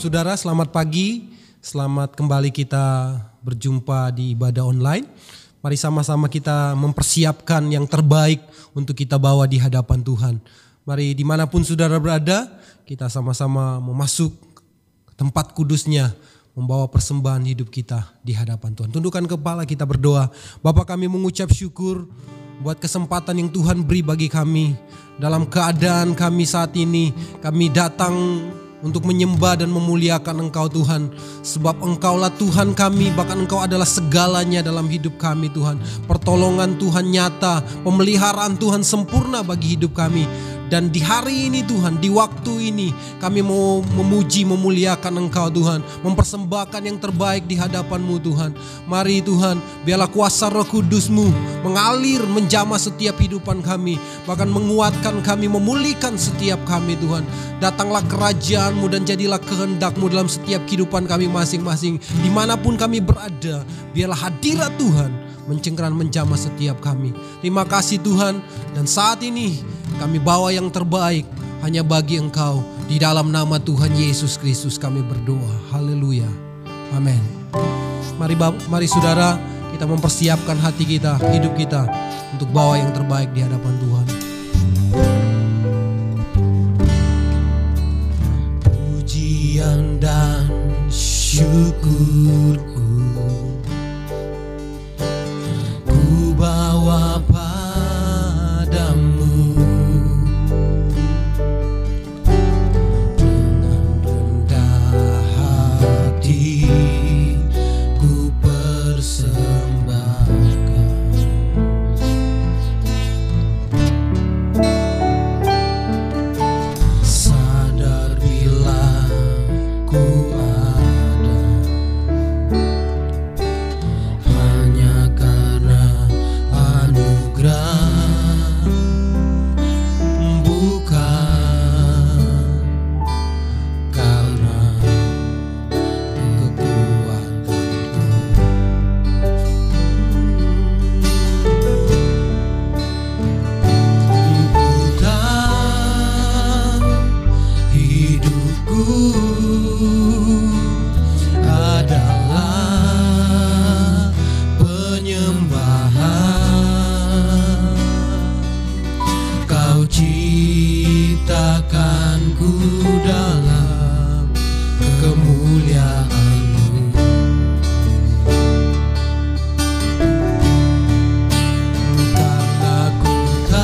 saudara, selamat pagi. Selamat kembali kita berjumpa di ibadah online. Mari sama-sama kita mempersiapkan yang terbaik untuk kita bawa di hadapan Tuhan. Mari dimanapun saudara berada, kita sama-sama memasuk tempat kudusnya, membawa persembahan hidup kita di hadapan Tuhan. Tundukkan kepala, kita berdoa. Bapa, kami mengucap syukur buat kesempatan yang Tuhan beri bagi kami. Dalam keadaan kami saat ini, kami datang untuk menyembah dan memuliakan Engkau Tuhan. Sebab Engkaulah Tuhan kami, bahkan Engkau adalah segalanya dalam hidup kami Tuhan. Pertolongan Tuhan nyata, pemeliharaan Tuhan sempurna bagi hidup kami. Dan di hari ini Tuhan, di waktu ini kami mau memuji, memuliakan Engkau Tuhan. Mempersembahkan yang terbaik di hadapan-Mu Tuhan. Mari Tuhan, biarlah kuasa Roh Kudus-Mu mengalir, menjamah setiap hidupan kami. Bahkan menguatkan kami, memulihkan setiap kami Tuhan. Datanglah kerajaan-Mu dan jadilah kehendak-Mu dalam setiap kehidupan kami masing-masing. Dimanapun kami berada, biarlah hadirat Tuhan mencengkeram, menjamah setiap kami. Terima kasih Tuhan, dan saat ini kami bawa yang terbaik hanya bagi Engkau. Di dalam nama Tuhan Yesus Kristus kami berdoa. Haleluya. Amin. Mari saudara, kita mempersiapkan hati kita, hidup kita untuk bawa yang terbaik di hadapan Tuhan. Pujian dan syukurku ku bawa padamu. Dengan rendah hati ku persembahkan. Sadar bila ku ada hanya karena anugerah, bukan karena kekuatanku. Ku tahu hidupku adalah penyembahan. Kau ciptakanku dalam kemuliaan-Mu. Karena ku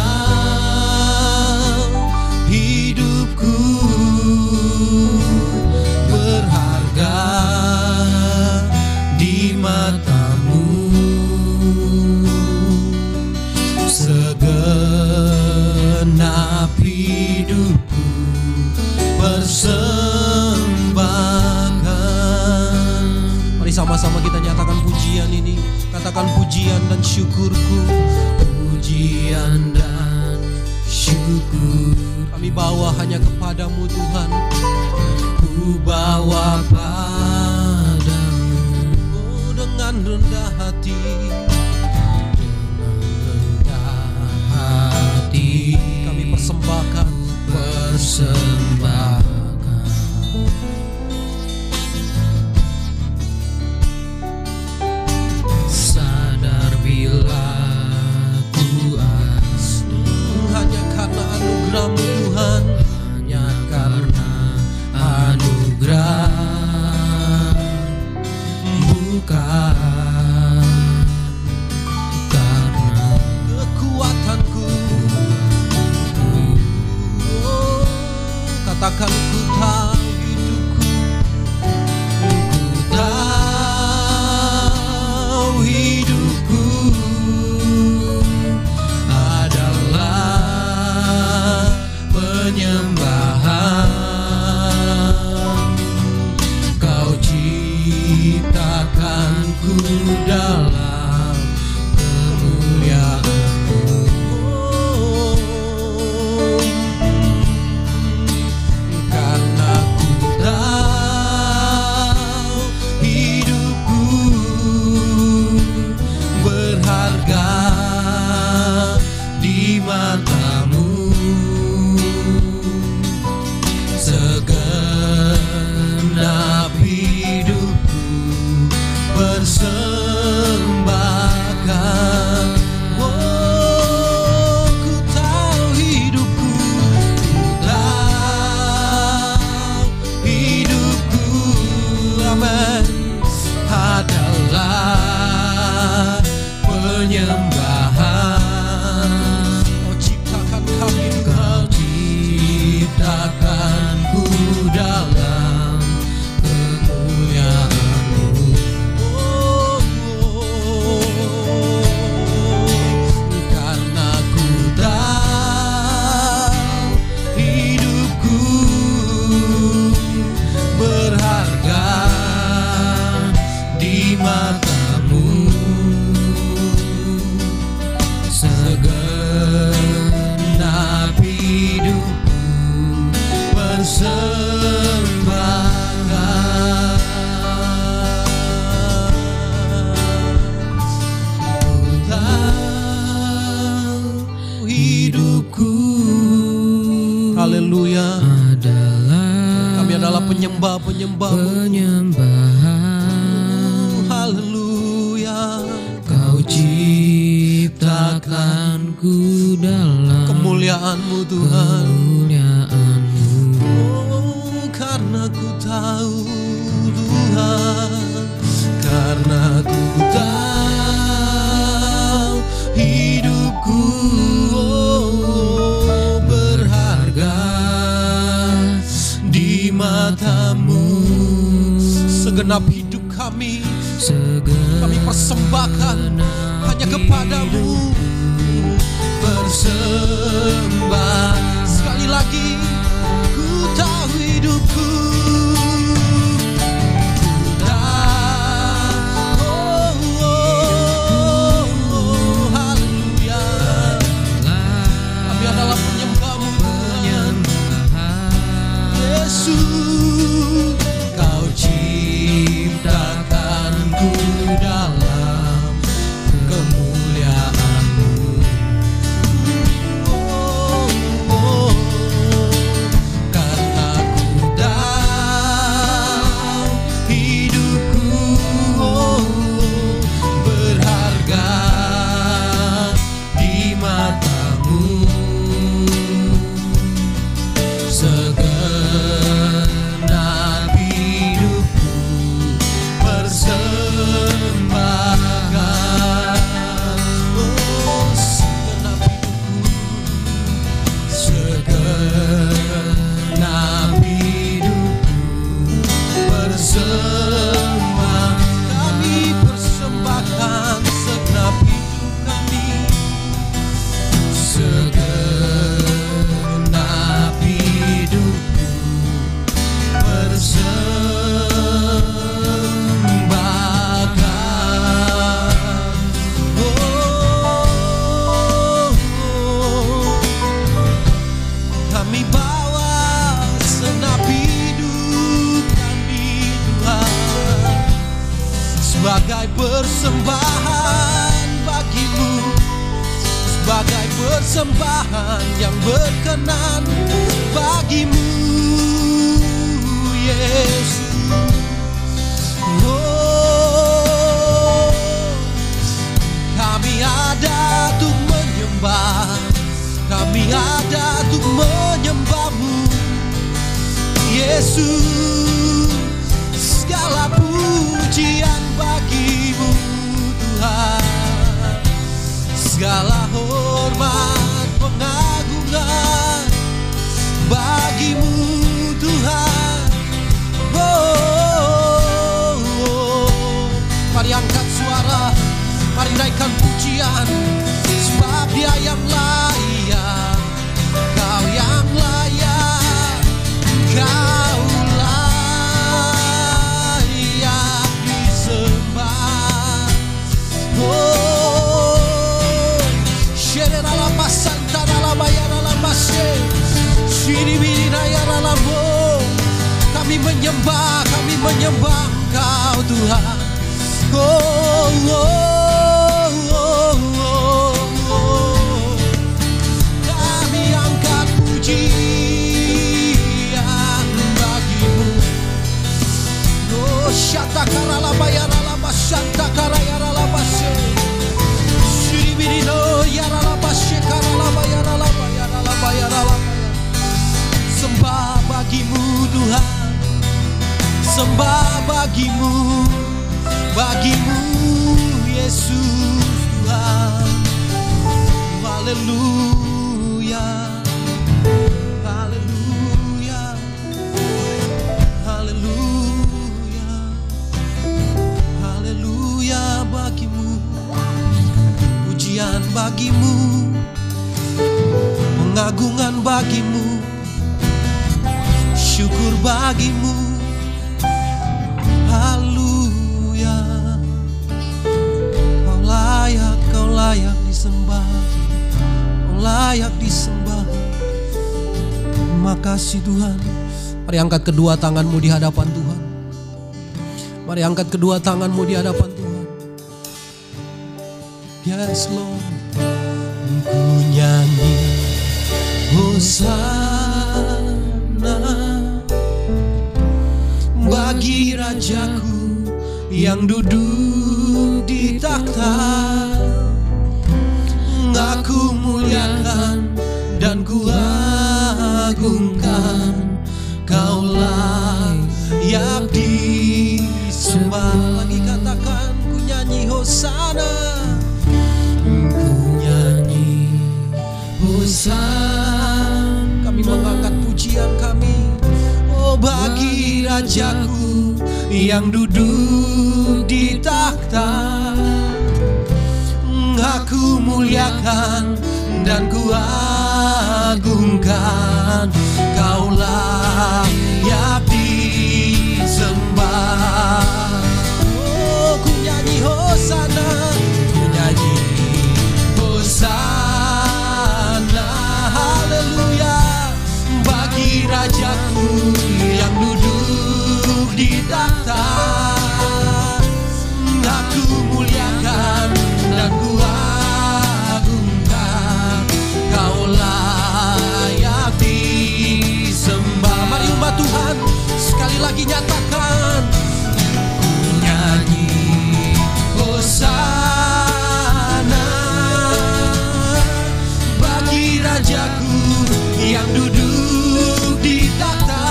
tahu hidupku berharga di mata-Mu. Segenap hidupku persembahkan. Mari sama-sama kita nyatakan pujian ini. Katakan pujian dan syukurku. Pujian dan syukur kami bawa hanya kepadamu Tuhan. Ku bawa padamu, oh, dengan rendah hati. Kami persembahkan. Sadar bila ku asli hanya karena anugerah-Mu Tuhan. Hanya karena anugerah, bukan karena kekuatanku. Katakan ku tahu hidupku, ku tahu hidupku adalah penyembahan. Kau ciptakanku dalam kemuliaan-Mu. Karena ku tahu hidupku berharga di mata-Mu. Segenap penyembahan. Kau ciptakan kami Tuhan. Kau ciptakanku dalam kemuliaan-Mu. Karena ku tahu hidupku berharga di mata-Mu. Segenap hidupku persembahkan. Ku tahu hidupku Haleluya. Kami adalah penyembah-penyembah-Mu. penyembahan. Haleluya. Kau ciptakanku dalam Kemuliaan-Mu Tuhan. kemuliaan-Mu. Oh, karena ku tahu Tuhan, karena ku tahu hidupku berharga di mata-Mu. Segenap hidup kami persembahkan hanya kepada-Mu. Bersembah sekali lagi, ku tahu hidupku, ku tahu, haleluya. Kami adalah penyembah-Mu Tuhan. Yesus, Kau ciptakanku dalam kemuliaan-Mu. Karena ku tahu hidupku berharga di mata-Mu. Segenap hidupku persembahkan. Oh, segenap hidupku persembah. Kami persembahkan segenap hidup kami. Segenap hidupku persembahkan. Kami bawa segenap hidup kami Tuhan, sebagai persembahan bagi-Mu, sebagai persembahan yang berkenan bagi-Mu, Yesus. Oh, kami ada untuk menyembah, kami ada untuk menyembah-Mu, Yesus. Segala pujian bagi-Mu Tuhan, segala hormat pengagungan bagi-Mu Tuhan. Oh, mari angkat suara, mari naikkan pujian, sebab Dia yang layak, Kau yang layak, Kau layak disembah. Oh, shereralapa santaralabayaralapa shiribirinayalalabo. Kami menyembah Engkau Tuhan. Oh, oh, oh, oh, oh. Kami angkat pujian bagi-Mu. Oh, shatakaralabayaralapa shantakarayaralapa shiribirino yaralapa shekaralabayaralapa yaralapa. Sembah bagi-Mu Tuhan, sembah bagi-Mu, bagi-Mu Yesus. kemuliaan bagimu, pengagungan bagimu, syukur bagimu. Haleluya. Kau layak disembah, kau layak disembah. Makasih Tuhan. Mari angkat kedua tanganmu di hadapan Tuhan. Mari angkat kedua tanganmu di hadapan Tuhan. Yes Lord. Ku nyanyi Hosana bagi Rajaku yang duduk di takhta. Aku muliakan dan ku agungkan, Kau layak disembah. Lagi katakan, ku nyanyi Hosana, ku nyanyi Hosana. Kami mengangkat pujian kami, oh bagi Rajaku yang duduk di takhta. Aku muliakan dan ku agungkan, Kau layak disembah. Oh, ku nyanyi Hosana, ku nyanyi Hosana, haleluya, bagi Rajaku yang duduk di takhta. Aku muliakan dan ku agungkan, Kau layak disembah. Mari umat Tuhan sekali lagi nyatakan, ku nyanyi Hosana bagi Rajaku yang duduk di takhta.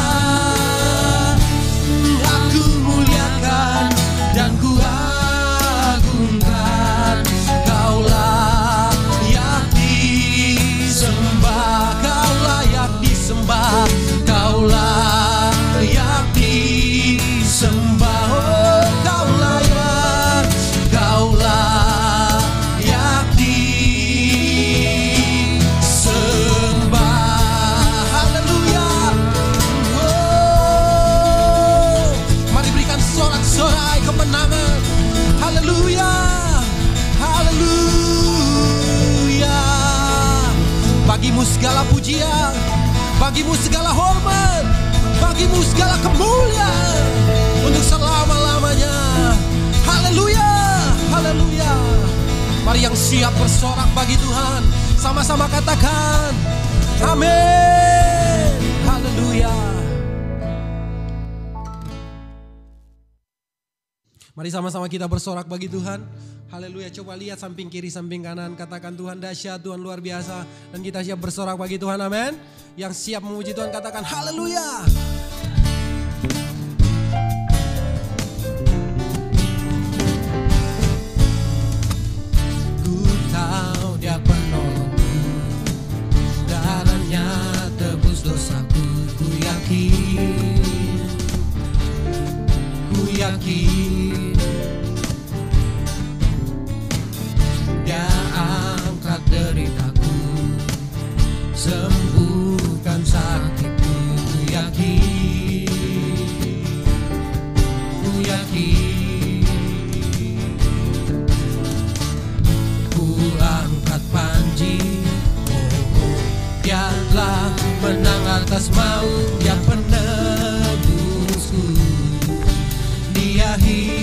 Aku muliakan dan ku agungkan, Kau layak disembah, Kau layak disembah, Kau layak disembah. Oh, Kau layak disembah. Haleluya. Oh, mari berikan sorak-sorai kemenangan. Haleluya, haleluya. Bagimu segala pujian, bagimu segala hormat, bagimu segala kemuliaan untuk selama-lamanya. Haleluya, haleluya. Mari yang siap bersorak bagi Tuhan, sama-sama katakan amin. Haleluya. Mari sama-sama kita bersorak bagi Tuhan. Haleluya. Coba lihat samping kiri, samping kanan. Katakan Tuhan dahsyat, Tuhan luar biasa. Dan kita siap bersorak bagi Tuhan. Amin. Yang siap memuji Tuhan katakan haleluya. Ku tahu Dia penolongku, darahnya tebus dosaku. Ku yakin, ku yakin. Dia angkat deritaku, sembuhkan sakitku. Ku yakin, ku yakin. Ku angkat panji, Dia telah menang atas maut. Dia penebusku, Dia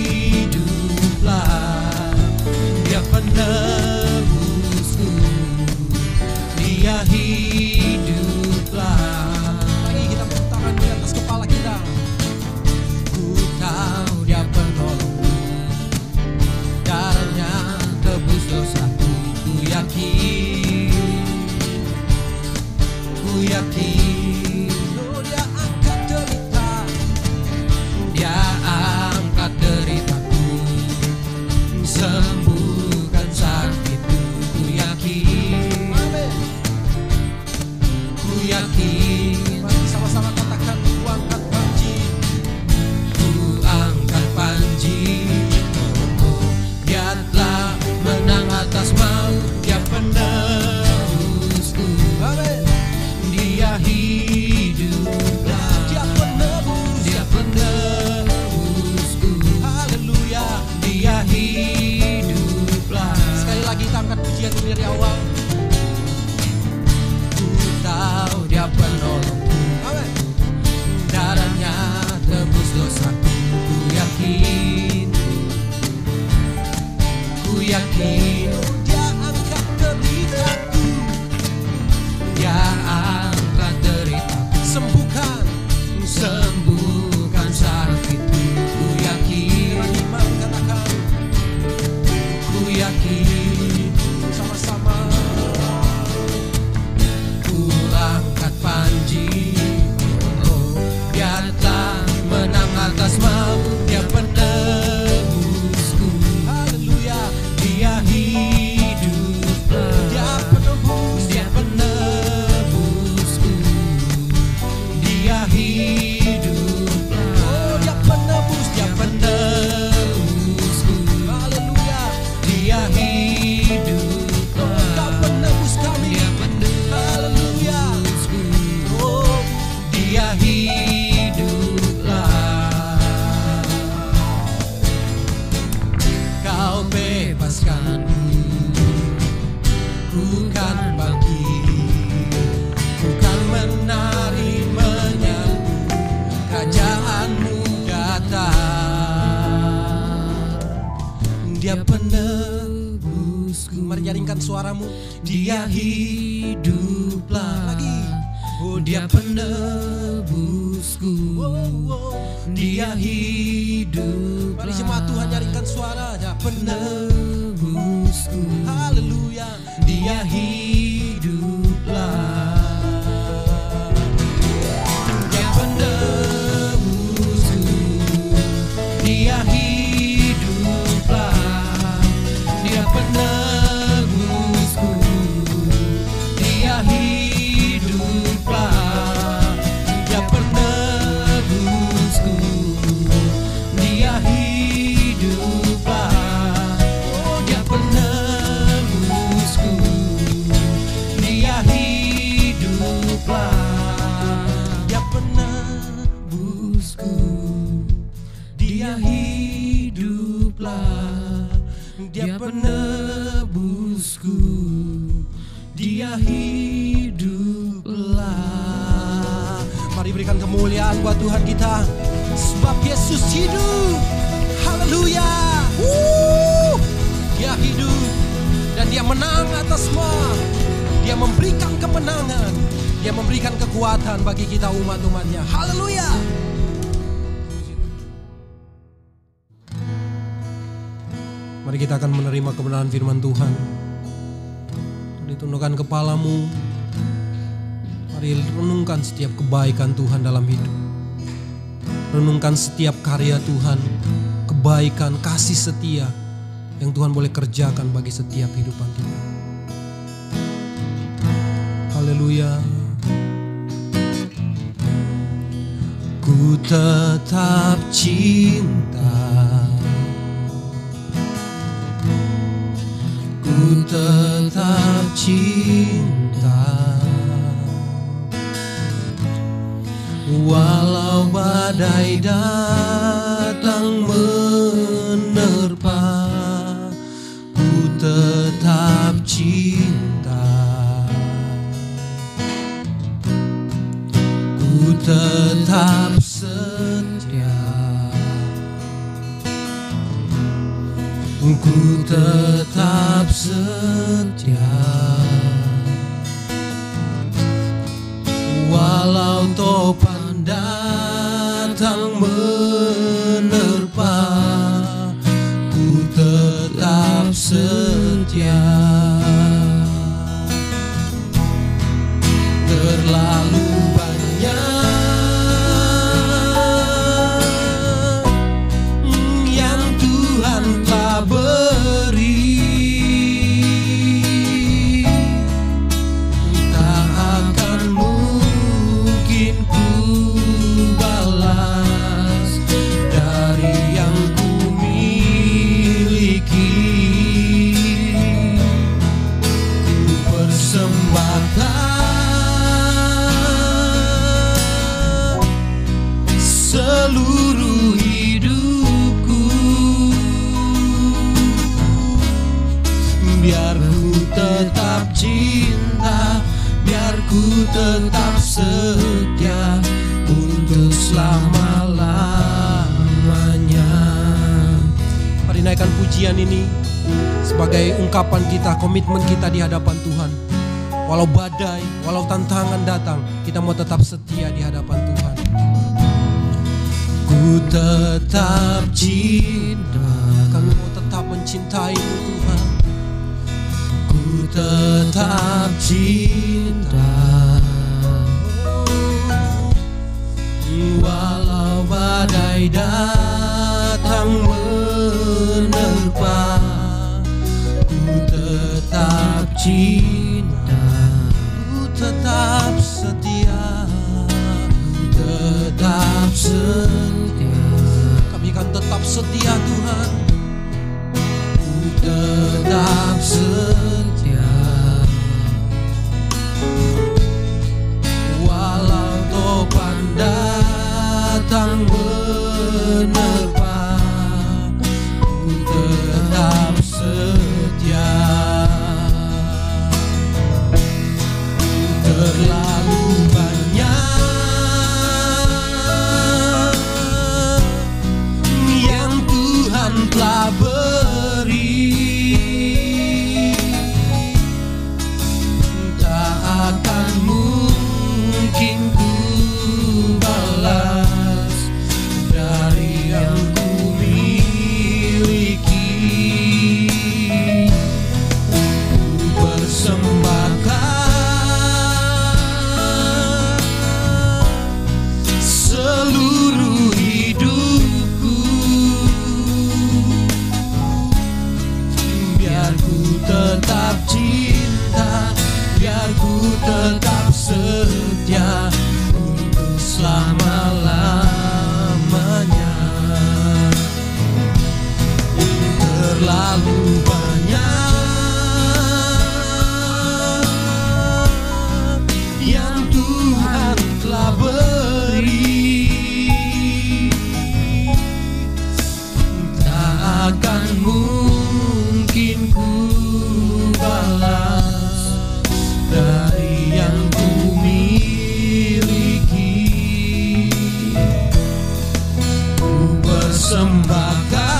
hiduplah. Dia penebusku, Dia hiduplah. Mari kita tepuk tangan di atas kepala kita. Ku tahu Dia penolongku, darahnya tebus dosaku. Ku yakin, ku yakin. Oh, Dia angkat derita, Dia angkat deritaku, sembuhkan sakit. Haleluya, itu dari awal. Ku tahu Dia penolongku. Amin. Darahnya tebus dosaku. Ku yakin Dia angkat deritaku. Dia angkat deritaku. Sembuhkan sakitku. Ku yakin. Iman katakan. Ku yakin. Sama-sama. Ku angkat panji. Oh, Dia telah menang atas maut. Dia penebusku. Haleluya. Dia hidup. Dia penebus. Dia penebusku. Dia hidup. Oh, Dia penebus. Dia penebusku. Haleluya. Dia hidup. Oh, Kau penebus kami. Haleluya. Oh, Dia hiduplah. Kau bebaskanku. Ku kan bangkit. Ku kan menari menyambut kerajaan-Mu datang. Dia penebusku. Mari nyaringkan suaramu. Dia hiduplah. Lagi. Oh, Dia penebusku. Dia hidup. Mari jemaat Tuhan nyaringkan suara. Dia penebusku. Haleluya. Dia hiduplah. Dia penebusku. Dia hiduplah. Dia penebusku. Dia hiduplah. Dia penebusku. Dia hiduplah. Oh, Dia penebusku. Dia hiduplah. Dia penebusku. Dia hiduplah. Dia penebusku. Dia hiduplah. Mari berikan kemuliaan buat Tuhan kita. Sebab Yesus hidup. Haleluya. Dia hidup. Dan Dia menang atas semua. Dia memberikan kemenangan. Dia memberikan kekuatan bagi kita umat-umatnya. Haleluya. Mari kita akan menerima kebenaran firman Tuhan. Mari tundukkan kepalamu. Mari renungkan setiap kebaikan Tuhan dalam hidup. Renungkan setiap karya Tuhan, kebaikan, kasih setia yang Tuhan boleh kerjakan bagi setiap kehidupan kita. Haleluya. Ku tetap cinta. Ku tetap cinta. Walau badai datang menerpa, ku tetap cinta. Ku tetap setia. Ku tetap setia. Walau topan datang menerpa, ku tetap setia. Terlalu banyak yang Tuhan telah beri, tak akan mungkin ku balas dari yang ku miliki. Ku persembahkan biar ku tetap cinta, biar ku tetap setia untuk selama-lamanya. Mari naikkan pujian ini sebagai ungkapan kita, komitmen kita di hadapan Tuhan. Walau badai, walau tantangan datang, kita mau tetap setia di hadapan Tuhan. Ku tetap cinta, kami mau tetap mencintai-Mu Tuhan. Ku tetap cinta, walau badai datang menerpa. Ku tetap cinta, ku tetap setia, ku tetap setia. Kami akan tetap setia Tuhan. Ku tetap setia, walau topan datang menerpa. Ku tetap setia. Terlalu banyak yang Tuhan telah beri, tak akan mungkin ku balas dari yang ku miliki. Ku persembahkan seluruh hidupku, biar ku tetap cinta, biar ku tetap setia untuk selama-lamanya. Terlalu banyak yang Tuhan telah beri, tak akan mungkin ku balas dari yang ku miliki. Ku persembahkan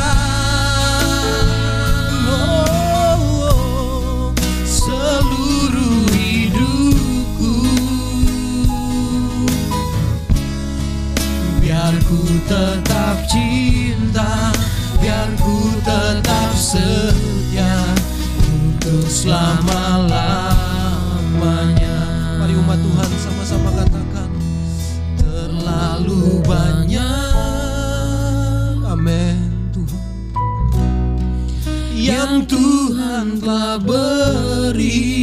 seluruh hidupku, biar ku tetap cinta, biar ku tetap setia untuk selama-lamanya. Mari umat Tuhan sama-sama katakan, terlalu banyak, amin Tuhan, yang Tuhan telah beri,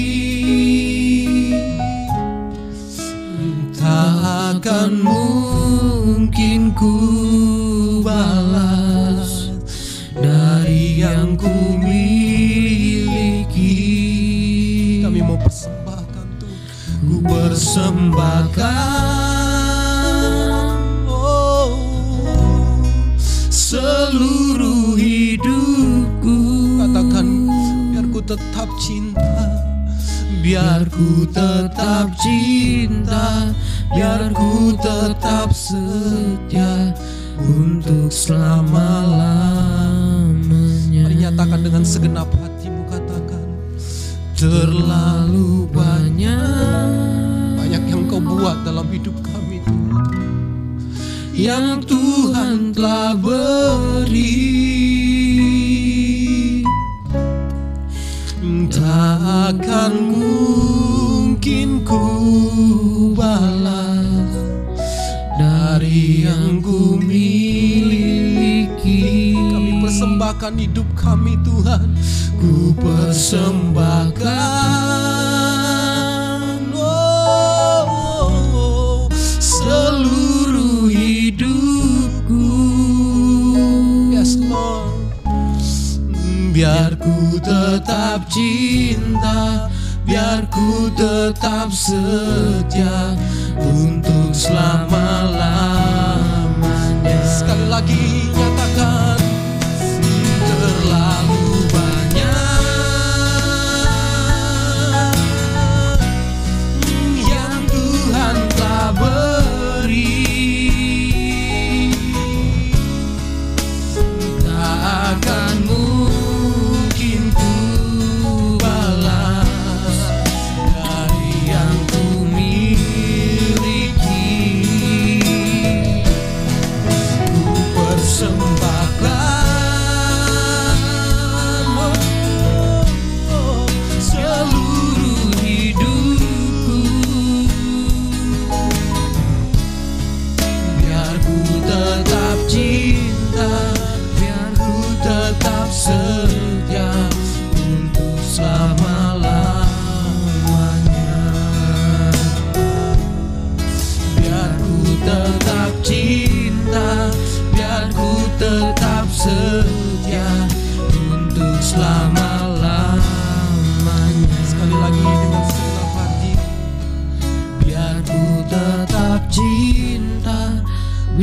tak akan mungkin ku balas dari yang ku miliki. Kami mau persembahkan Tuhan, ku persembahkan seluruh hidupku. Katakan, biar ku tetap cinta, biar ku tetap cinta, biar ku tetap setia untuk selama-lamanya. Mari nyatakan dengan segenap hatimu, katakan, terlalu banyak yang kau buat dalam hidup kami Tuhan, yang Tuhan telah beri, tak akan mungkin ku balas dari yang ku miliki. Kami persembahkan hidup kami Tuhan, ku persembahkan seluruh hidupku. Yes Lord, biar ku tetap cinta, biar ku tetap setia untuk selama-lamanya. Sekali lagi nyatakan, terlalu banyak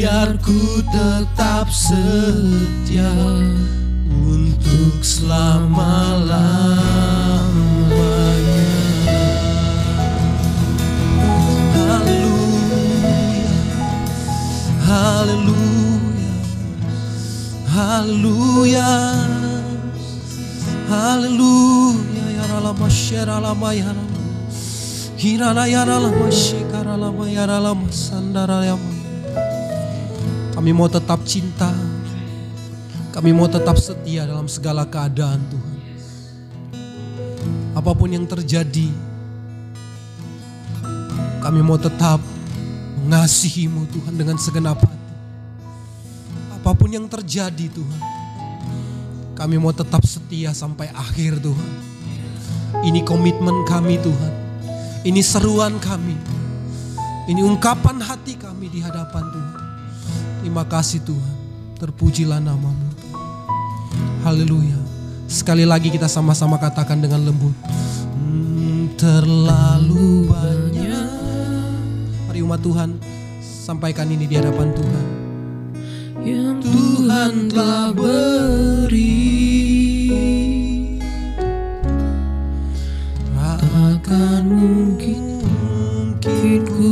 biar ku tetap setia untuk selama-lamanya. Haleluya, haleluya, haleluya, ya ralama syaralama ya ralama, hirana ya ralama syikaralama ya ralama sandaralama. Kami mau tetap cinta, kami mau tetap setia dalam segala keadaan Tuhan. Apapun yang terjadi, kami mau tetap mengasihi-Mu Tuhan dengan segenap hati. Apapun yang terjadi Tuhan, kami mau tetap setia sampai akhir Tuhan. Ini komitmen kami Tuhan, ini seruan kami, ini ungkapan hati kami di hadapan Tuhan. Terima kasih Tuhan, terpujilah nama-Mu Tuhan. Haleluya. Sekali lagi kita sama-sama katakan dengan lembut, terlalu banyak. Mari umat Tuhan sampaikan ini di hadapan Tuhan. Yang Tuhan telah beri, takkan mungkin ku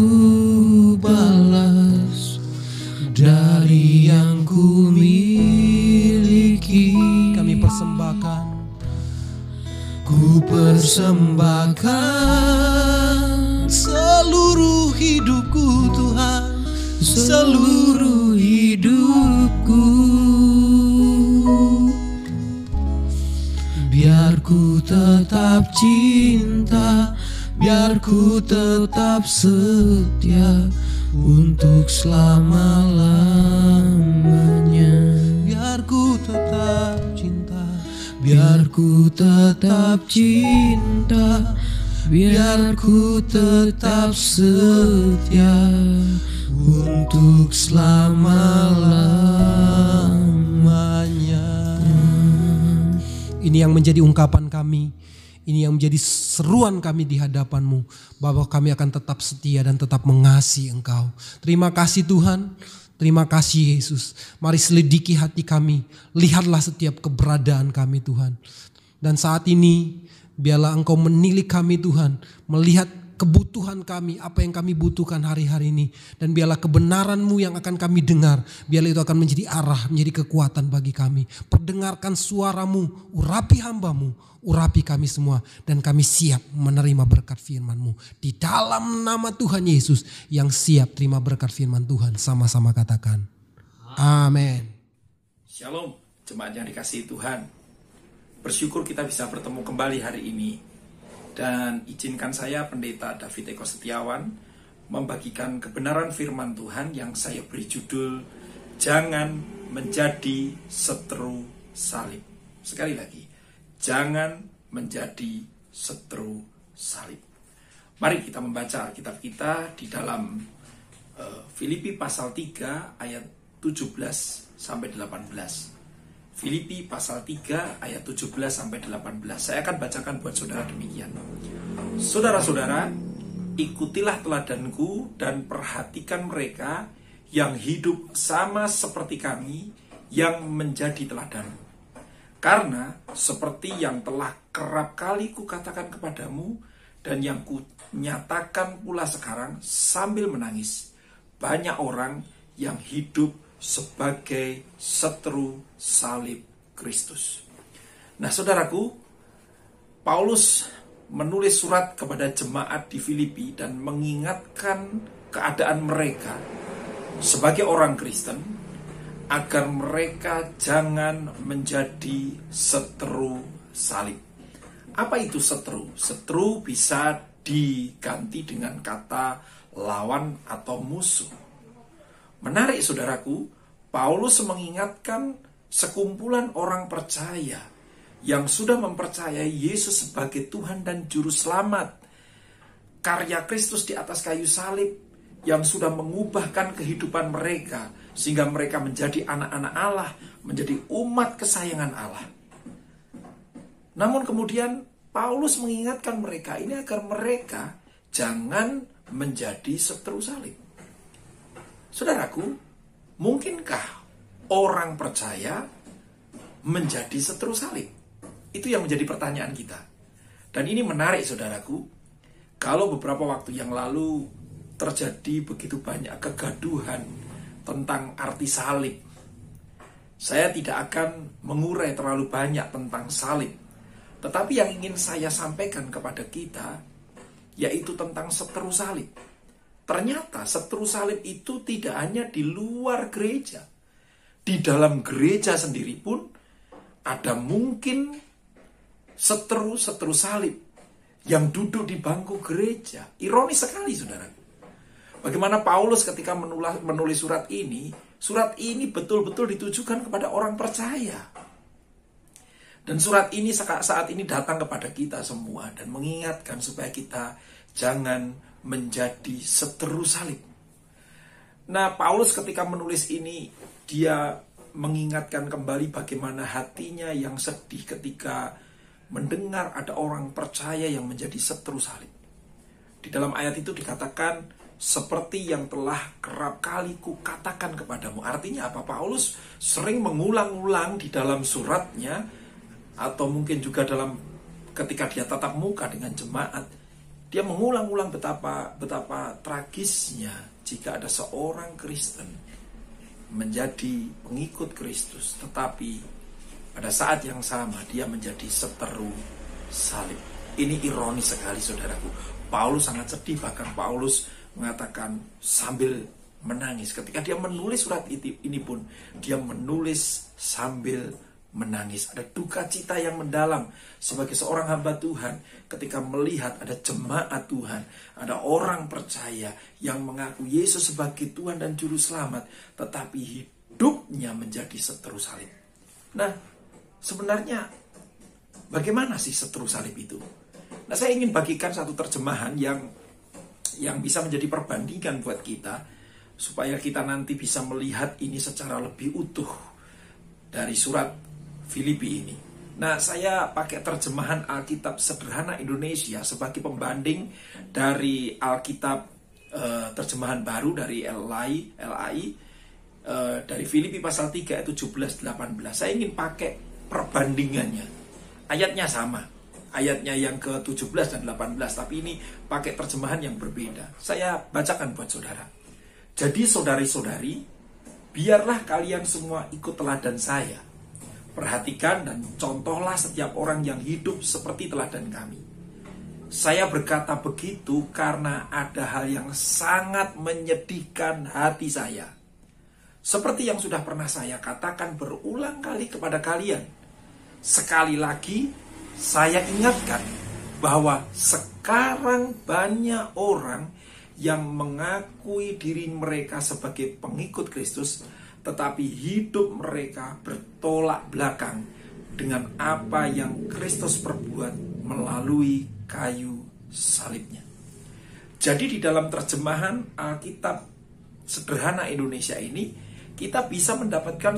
balas dari yang ku miliki. Kami persembahkan, ku persembahkan seluruh hidupku Tuhan, seluruh hidupku. Biar ku tetap cinta, biar ku tetap setia untuk selama-lamanya. Biar ku tetap cinta, biar ku tetap cinta, biar ku tetap setia untuk selama-lamanya. Ini yang menjadi ungkapan kami, ini yang menjadi seruan kami di hadapan-Mu, bahwa kami akan tetap setia dan tetap mengasihi Engkau. Terima kasih Tuhan, terima kasih Yesus. Mari selidiki hati kami, lihatlah setiap keberadaan kami Tuhan. Dan saat ini biarlah Engkau menilik kami Tuhan, melihat kebutuhan kami, apa yang kami butuhkan hari-hari ini. Dan biarlah kebenaran-Mu yang akan kami dengar, biarlah itu akan menjadi arah, menjadi kekuatan bagi kami. Perdengarkan suara-Mu, urapi hamba-Mu, urapi kami semua. Dan kami siap menerima berkat firman-Mu. Di dalam nama Tuhan Yesus yang siap terima berkat firman Tuhan. Sama-sama katakan, amin. Shalom, jemaat yang dikasihi Tuhan. Bersyukur kita bisa bertemu kembali hari ini. Dan izinkan saya, Pendeta David Eko Setiawan, membagikan kebenaran firman Tuhan yang saya beri judul, Jangan Menjadi Seteru Salib. Sekali lagi, jangan menjadi seteru salib. Mari kita membaca Alkitab kita di dalam Filipi pasal 3 ayat 17 sampai 18. Filipi pasal 3 ayat 17 sampai 18. Saya akan bacakan buat saudara demikian. Saudara-saudara, ikutilah teladanku dan perhatikan mereka yang hidup sama seperti kami yang menjadi teladan. Karena seperti yang telah kerap kali kukatakan kepadamu dan yang kunyatakan pula sekarang sambil menangis, banyak orang yang hidup sebagai seteru salib Kristus. Nah saudaraku, Paulus menulis surat kepada jemaat di Filipi dan mengingatkan keadaan mereka sebagai orang Kristen agar mereka jangan menjadi seteru salib. Apa itu seteru? Seteru bisa diganti dengan kata lawan atau musuh. Menarik saudaraku, Paulus mengingatkan sekumpulan orang percaya yang sudah mempercayai Yesus sebagai Tuhan dan Juru Selamat. Karya Kristus di atas kayu salib yang sudah mengubahkan kehidupan mereka sehingga mereka menjadi anak-anak Allah, menjadi umat kesayangan Allah. Namun kemudian Paulus mengingatkan mereka ini agar mereka jangan menjadi seteru salib. Saudaraku, Mungkinkah orang percaya menjadi seteru salib? Itu yang menjadi pertanyaan kita. Dan ini menarik saudaraku, kalau beberapa waktu yang lalu terjadi begitu banyak kegaduhan tentang arti salib. Saya tidak akan mengurai terlalu banyak tentang salib. Tetapi yang ingin saya sampaikan kepada kita, yaitu tentang seteru salib. Ternyata seteru salib itu tidak hanya di luar gereja. Di dalam gereja sendiri pun ada mungkin seteru salib yang duduk di bangku gereja. Ironis sekali saudara. Bagaimana Paulus ketika menulis surat ini betul-betul ditujukan kepada orang percaya. Dan surat ini saat ini datang kepada kita semua dan mengingatkan supaya kita jangan menjadi seteru salib. Nah, Paulus ketika menulis ini, dia mengingatkan kembali bagaimana hatinya yang sedih ketika mendengar ada orang percaya yang menjadi seteru salib. Di dalam ayat itu dikatakan, seperti yang telah kerap kali kukatakan kepadamu. Artinya apa? Paulus sering mengulang-ulang di dalam suratnya, atau mungkin juga dalam ketika dia tatap muka dengan jemaat, dia mengulang-ulang betapa tragisnya jika ada seorang Kristen menjadi pengikut Kristus, tetapi pada saat yang sama dia menjadi seteru salib. Ini ironis sekali saudaraku. Paulus sangat sedih, bahkan Paulus mengatakan sambil menangis. Ketika dia menulis surat ini pun, dia menulis sambil menangis. Ada duka cita yang mendalam sebagai seorang hamba Tuhan ketika melihat ada jemaat Tuhan, ada orang percaya yang mengaku Yesus sebagai Tuhan dan Juru Selamat, tetapi hidupnya menjadi seteru salib. Nah, sebenarnya bagaimana sih seteru salib itu? Nah, saya ingin bagikan satu terjemahan yang bisa menjadi perbandingan buat kita, supaya kita nanti bisa melihat ini secara lebih utuh dari surat Filipi ini. Nah, saya pakai terjemahan Alkitab Sederhana Indonesia sebagai pembanding dari Alkitab terjemahan baru dari LAI dari Filipi pasal 3 ayat 17-18. Saya ingin pakai perbandingannya. Ayatnya sama, ayatnya yang ke-17 dan 18, tapi ini pakai terjemahan yang berbeda. Saya bacakan buat saudara. Jadi saudari-saudari, biarlah kalian semua ikut teladan saya. Perhatikan dan contohlah setiap orang yang hidup seperti teladan kami. Saya berkata begitu karena ada hal yang sangat menyedihkan hati saya. Seperti yang sudah pernah saya katakan berulang kali kepada kalian. Sekali lagi, saya ingatkan bahwa sekarang banyak orang yang mengakui diri mereka sebagai pengikut Kristus, tetapi hidup mereka bertolak belakang dengan apa yang Kristus perbuat melalui kayu salibnya. Jadi di dalam terjemahan Alkitab Sederhana Indonesia ini, kita bisa mendapatkan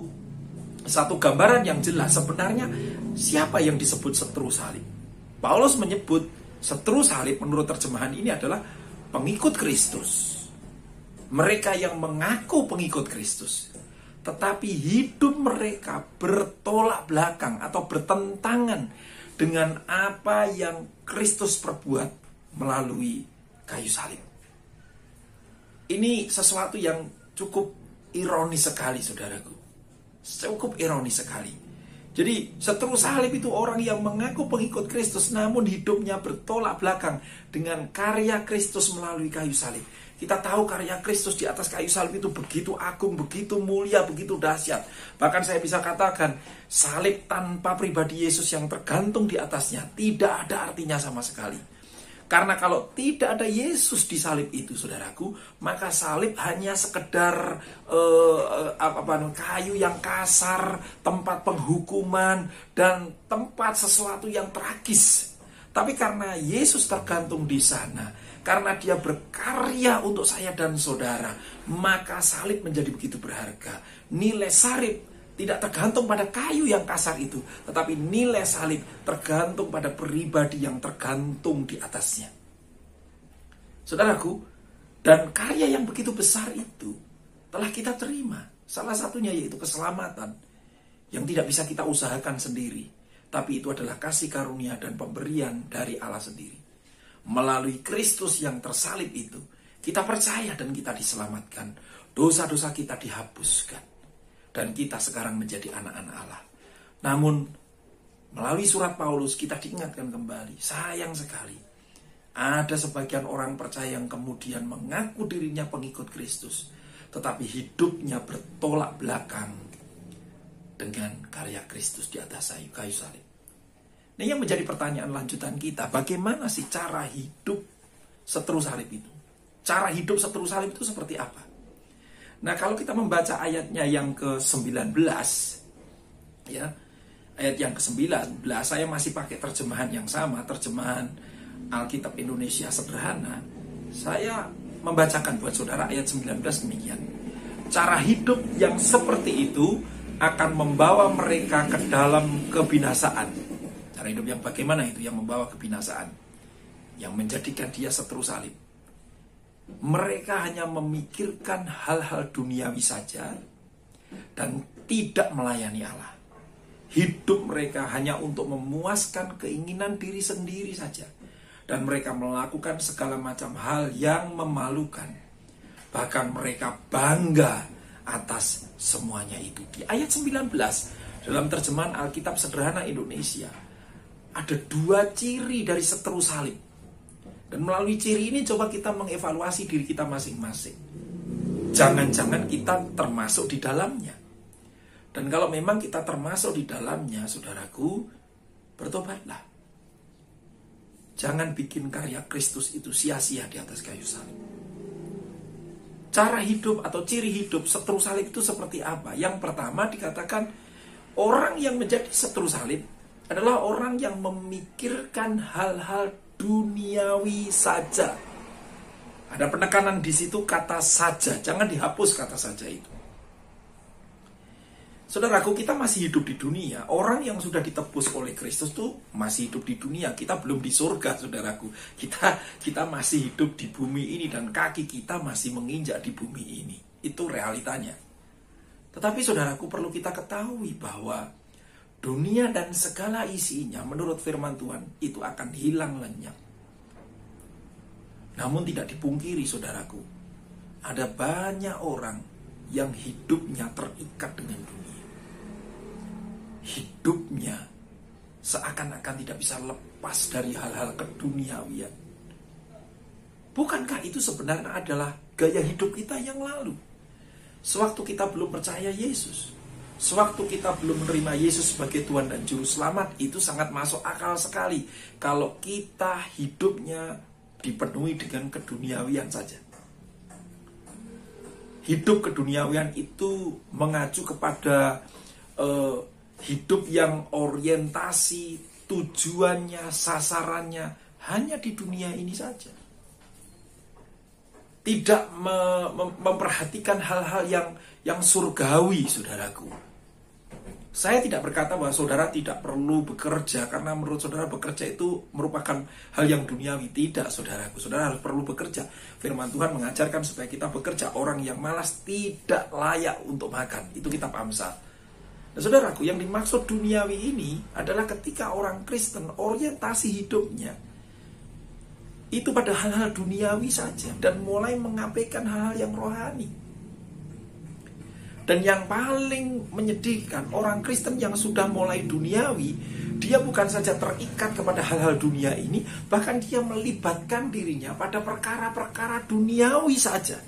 satu gambaran yang jelas sebenarnya siapa yang disebut seteru salib. Paulus menyebut seteru salib menurut terjemahan ini adalah pengikut Kristus. Mereka yang mengaku pengikut Kristus, tetapi hidup mereka bertolak belakang atau bertentangan dengan apa yang Kristus perbuat melalui kayu salib. Ini sesuatu yang cukup ironis sekali, saudaraku. Cukup ironis sekali. Jadi seteru salib itu orang yang mengaku pengikut Kristus, namun hidupnya bertolak belakang dengan karya Kristus melalui kayu salib. Kita tahu karya Kristus di atas kayu salib itu begitu agung, begitu mulia, begitu dahsyat. Bahkan saya bisa katakan, salib tanpa pribadi Yesus yang tergantung di atasnya tidak ada artinya sama sekali. Karena kalau tidak ada Yesus di salib itu, saudaraku, maka salib hanya sekedar kayu yang kasar, tempat penghukuman, dan tempat sesuatu yang tragis. Tapi karena Yesus tergantung di sana, karena dia berkarya untuk saya dan saudara, maka salib menjadi begitu berharga. Nilai salib tidak tergantung pada kayu yang kasar itu, tetapi nilai salib tergantung pada pribadi yang tergantung di atasnya. Saudaraku, dan karya yang begitu besar itu telah kita terima. Salah satunya yaitu keselamatan yang tidak bisa kita usahakan sendiri, tapi itu adalah kasih karunia dan pemberian dari Allah sendiri. Melalui Kristus yang tersalib itu, kita percaya dan kita diselamatkan. Dosa-dosa kita dihapuskan. Dan kita sekarang menjadi anak-anak Allah. Namun, melalui surat Paulus kita diingatkan kembali, sayang sekali, ada sebagian orang percaya yang kemudian mengaku dirinya pengikut Kristus, tetapi hidupnya bertolak belakang dengan karya Kristus di atas kayu salib. Nah, yang menjadi pertanyaan lanjutan kita, bagaimana sih cara hidup seteru salib itu? Cara hidup seteru salib itu seperti apa? Nah, kalau kita membaca ayatnya yang ke-19, ya, ayat yang ke-19, saya masih pakai terjemahan yang sama, terjemahan Alkitab Indonesia Sederhana. Saya membacakan buat saudara ayat 19 demikian. Cara hidup yang seperti itu akan membawa mereka ke dalam kebinasaan. Cara hidup yang bagaimana itu yang membawa kebinasaan? Yang menjadikan dia seteru salib. Mereka hanya memikirkan hal-hal duniawi saja dan tidak melayani Allah. Hidup mereka hanya untuk memuaskan keinginan diri sendiri saja. Dan mereka melakukan segala macam hal yang memalukan. Bahkan mereka bangga atas semuanya itu. Di ayat 19 dalam terjemahan Alkitab Sederhana Indonesia ada 2 ciri dari seteru salib. Dan melalui ciri ini coba kita mengevaluasi diri kita masing-masing. Jangan-jangan kita termasuk di dalamnya. Dan kalau memang kita termasuk di dalamnya, saudaraku, bertobatlah. Jangan bikin karya Kristus itu sia-sia di atas kayu salib. Cara hidup atau ciri hidup seteru salib itu seperti apa? Yang pertama dikatakan, orang yang menjadi seteru salib adalah orang yang memikirkan hal-hal duniawi saja. Ada penekanan di situ kata saja, jangan dihapus kata saja itu. Saudaraku, kita masih hidup di dunia. Orang yang sudah ditebus oleh Kristus tuh masih hidup di dunia. Kita belum di surga, saudaraku. Kita masih hidup di bumi ini dan kaki kita masih menginjak di bumi ini. Itu realitanya. Tetapi saudaraku, perlu kita ketahui bahwa dunia dan segala isinya menurut firman Tuhan itu akan hilang lenyap. Namun tidak dipungkiri, saudaraku, ada banyak orang yang hidupnya terikat dengan dunia. Hidupnya seakan-akan tidak bisa lepas dari hal-hal keduniawian. Bukankah itu sebenarnya adalah gaya hidup kita yang lalu? Sewaktu kita belum percaya Yesus, sewaktu kita belum menerima Yesus sebagai Tuhan dan Juru Selamat, itu sangat masuk akal sekali kalau kita hidupnya dipenuhi dengan keduniawian saja. Hidup keduniawian itu mengacu kepada hidup yang orientasi, tujuannya, sasarannya hanya di dunia ini saja. Tidak memperhatikan hal-hal yang surgawi, saudaraku. Saya tidak berkata bahwa saudara tidak perlu bekerja karena menurut saudara bekerja itu merupakan hal yang duniawi. Tidak, saudaraku. Saudara harus perlu bekerja. Firman Tuhan mengajarkan supaya kita bekerja. Orang yang malas tidak layak untuk makan. Itu kitab Amsal. Nah, saudaraku, yang dimaksud duniawi ini adalah ketika orang Kristen orientasi hidupnya itu pada hal-hal duniawi saja dan mulai mengabaikan hal-hal yang rohani. Dan yang paling menyedihkan, orang Kristen yang sudah mulai duniawi, dia bukan saja terikat kepada hal-hal dunia ini, bahkan dia melibatkan dirinya pada perkara-perkara duniawi saja.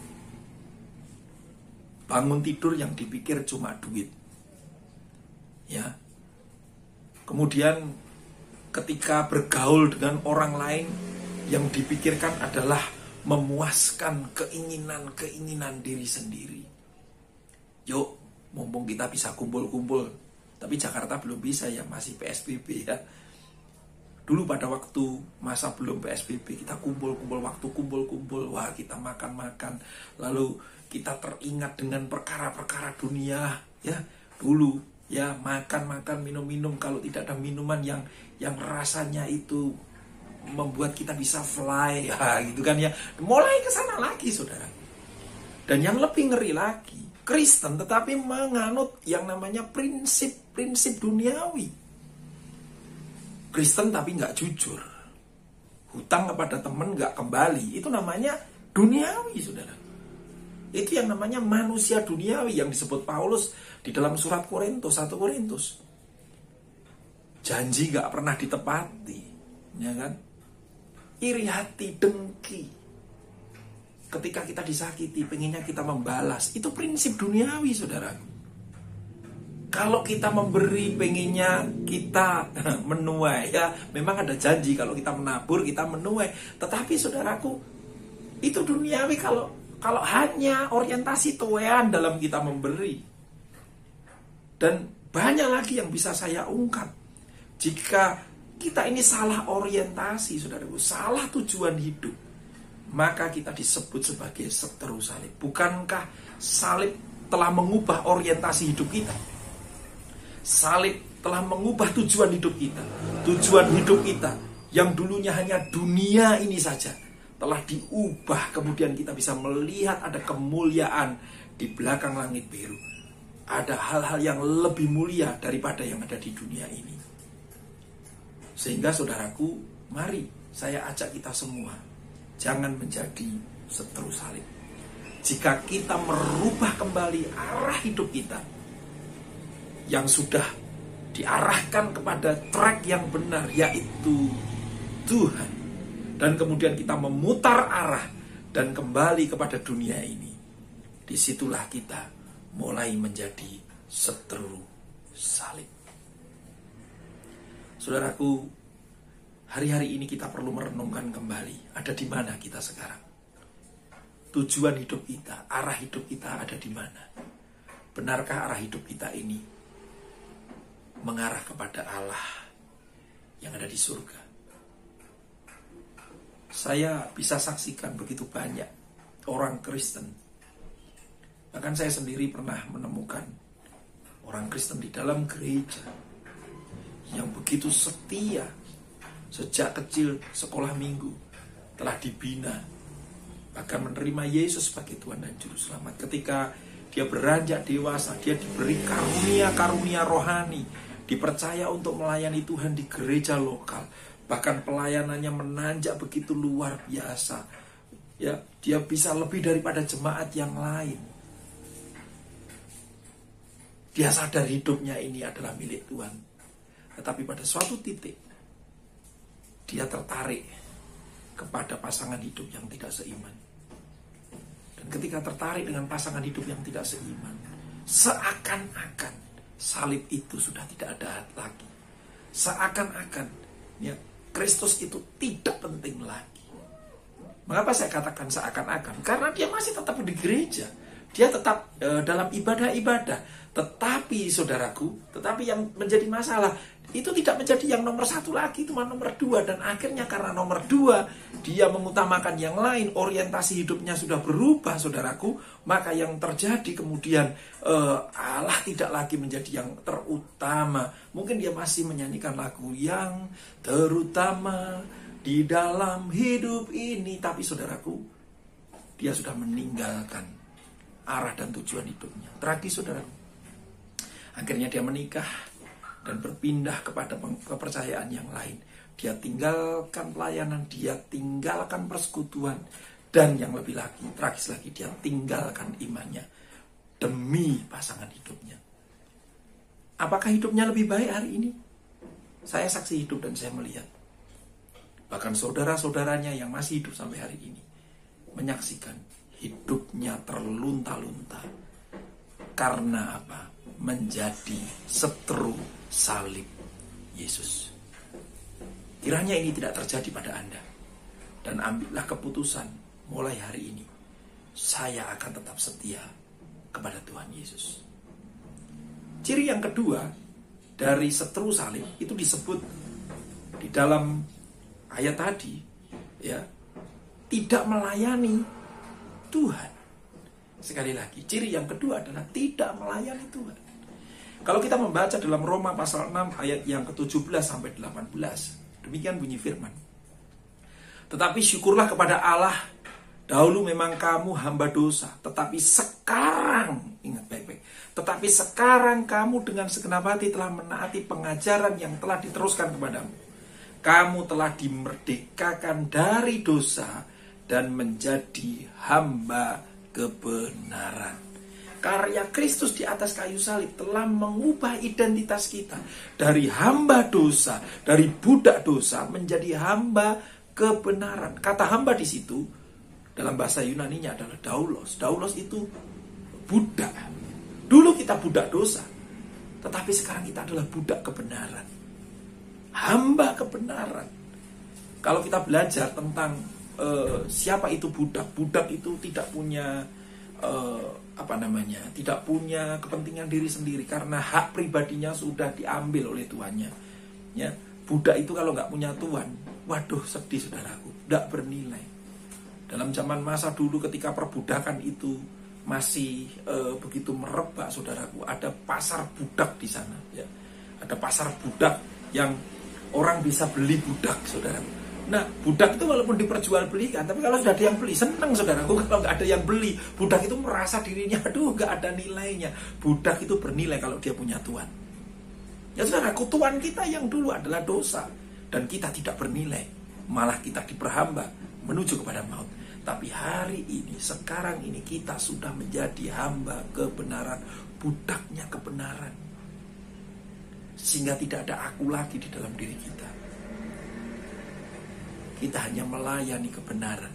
Bangun tidur yang dipikir cuma duit. Ya. Kemudian ketika bergaul dengan orang lain, yang dipikirkan adalah memuaskan keinginan-keinginan diri sendiri. Yuk, mumpung kita bisa kumpul-kumpul. Tapi Jakarta belum bisa ya, masih PSBB ya. Dulu pada waktu masa belum PSBB, kita kumpul-kumpul, waktu kumpul-kumpul, wah kita makan-makan. Lalu kita teringat dengan perkara-perkara dunia ya. Dulu ya, makan-makan, minum-minum, kalau tidak ada minuman yang rasanya itu membuat kita bisa fly, ya gitu kan ya. Mulai ke sana lagi, saudara. Dan yang lebih ngeri lagi, Kristen tetapi menganut yang namanya prinsip-prinsip duniawi. Kristen tapi nggak jujur. Hutang kepada teman nggak kembali. Itu namanya duniawi, saudara. Itu yang namanya manusia duniawi yang disebut Paulus di dalam surat Korintus, 1 Korintus. Janji nggak pernah ditepati, ya kan? Iri hati, dengki. Ketika kita disakiti, pengennya kita membalas. Itu prinsip duniawi, saudara. Kalau kita memberi, pengennya kita menuai. Ya, memang ada janji kalau kita menabur, kita menuai. Tetapi saudaraku, itu duniawi kalau hanya orientasi tuean dalam kita memberi. Dan banyak lagi yang bisa saya ungkap. Jika kita ini salah orientasi, saudaraku, salah tujuan hidup, maka kita disebut sebagai seteru salib. Bukankah salib telah mengubah orientasi hidup kita? Salib telah mengubah tujuan hidup kita. Tujuan hidup kita yang dulunya hanya dunia ini saja telah diubah. Kemudian kita bisa melihat ada kemuliaan di belakang langit biru. Ada hal-hal yang lebih mulia daripada yang ada di dunia ini. Sehingga saudaraku, mari saya ajak kita semua, jangan menjadi seteru salib. Jika kita merubah kembali arah hidup kita yang sudah diarahkan kepada track yang benar, yaitu Tuhan, dan kemudian kita memutar arah dan kembali kepada dunia ini, disitulah kita mulai menjadi seteru salib. Saudaraku, hari-hari ini kita perlu merenungkan kembali, ada di mana kita sekarang? Tujuan hidup kita, arah hidup kita ada di mana? Benarkah arah hidup kita ini mengarah kepada Allah yang ada di surga? Saya bisa saksikan begitu banyak orang Kristen. Bahkan saya sendiri pernah menemukan orang Kristen di dalam gereja yang begitu setia. Sejak kecil sekolah minggu telah dibina, bahkan menerima Yesus sebagai Tuhan dan Juru Selamat. Ketika dia beranjak dewasa, dia diberi karunia-karunia rohani, dipercaya untuk melayani Tuhan di gereja lokal. Bahkan pelayanannya menanjak begitu luar biasa. Ya, dia bisa lebih daripada jemaat yang lain. Dia sadar hidupnya ini adalah milik Tuhan. Tetapi pada suatu titik dia tertarik kepada pasangan hidup yang tidak seiman. Dan ketika tertarik dengan pasangan hidup yang tidak seiman, seakan-akan salib itu sudah tidak ada lagi. Seakan-akan ya, Kristus itu tidak penting lagi. Mengapa saya katakan seakan-akan? Karena dia masih tetap di gereja. Dia tetap dalam ibadah-ibadah. Tetapi saudaraku, yang menjadi masalah itu tidak menjadi yang nomor satu lagi, cuma nomor dua. Dan akhirnya karena nomor dua, dia mengutamakan yang lain, orientasi hidupnya sudah berubah, saudaraku. Maka yang terjadi kemudian Allah tidak lagi menjadi yang terutama. Mungkin dia masih menyanyikan lagu yang terutama di dalam hidup ini. Tapi saudaraku, dia sudah meninggalkan arah dan tujuan hidupnya. Tragis, saudaraku. Akhirnya dia menikah dan berpindah kepada kepercayaan yang lain. Dia tinggalkan pelayanan, dia tinggalkan persekutuan, dan yang lebih lagi, tragis lagi, dia tinggalkan imannya demi pasangan hidupnya. Apakah hidupnya lebih baik hari ini? Saya saksi hidup dan saya melihat. Bahkan saudara-saudaranya yang masih hidup sampai hari ini menyaksikan hidupnya terlunta-lunta. Karena apa? Menjadi seteru salib Yesus. Kiranya ini tidak terjadi pada Anda. Dan ambillah keputusan mulai hari ini. Saya akan tetap setia kepada Tuhan Yesus. Ciri yang kedua dari seteru salib itu disebut di dalam ayat tadi, ya, tidak melayani Tuhan. Sekali lagi, ciri yang kedua adalah tidak melayani Tuhan. Kalau kita membaca dalam Roma pasal 6 ayat yang ke-17 sampai 18, demikian bunyi firman. Tetapi syukurlah kepada Allah Dahulu memang kamu hamba dosa, tetapi sekarang, ingat baik-baik, tetapi sekarang kamu dengan segenap hati telah menaati pengajaran yang telah diteruskan kepadamu. Kamu telah dimerdekakan dari dosa dan menjadi hamba kebenaran. Karya Kristus di atas kayu salib telah mengubah identitas kita dari hamba dosa, dari budak dosa menjadi hamba kebenaran. Kata hamba di situ dalam bahasa Yunaninya adalah daulos. Daulos itu budak. Dulu kita budak dosa, tetapi sekarang kita adalah budak kebenaran. Hamba kebenaran. Kalau kita belajar tentang siapa itu budak, budak itu tidak punya tidak punya kepentingan diri sendiri karena hak pribadinya sudah diambil oleh tuannya. Ya, budak itu kalau nggak punya tuan, waduh sedih saudaraku, nggak bernilai. Dalam zaman masa dulu ketika perbudakan itu masih begitu merebak saudaraku, ada pasar budak di sana. Ya, ada pasar budak yang orang bisa beli budak saudaraku. Nah, budak itu walaupun diperjualbelikan, tapi kalau sudah ada yang beli, senang saudaraku. Kalau nggak ada yang beli, budak itu merasa dirinya, aduh nggak ada nilainya. Budak itu bernilai kalau dia punya tuan. Ya saudaraku, tuan kita yang dulu adalah dosa. Dan kita tidak bernilai, malah kita diperhamba menuju kepada maut. Tapi hari ini, sekarang ini kita sudah menjadi hamba kebenaran, budaknya kebenaran. Sehingga tidak ada aku lagi di dalam diri kita. Kita hanya melayani kebenaran.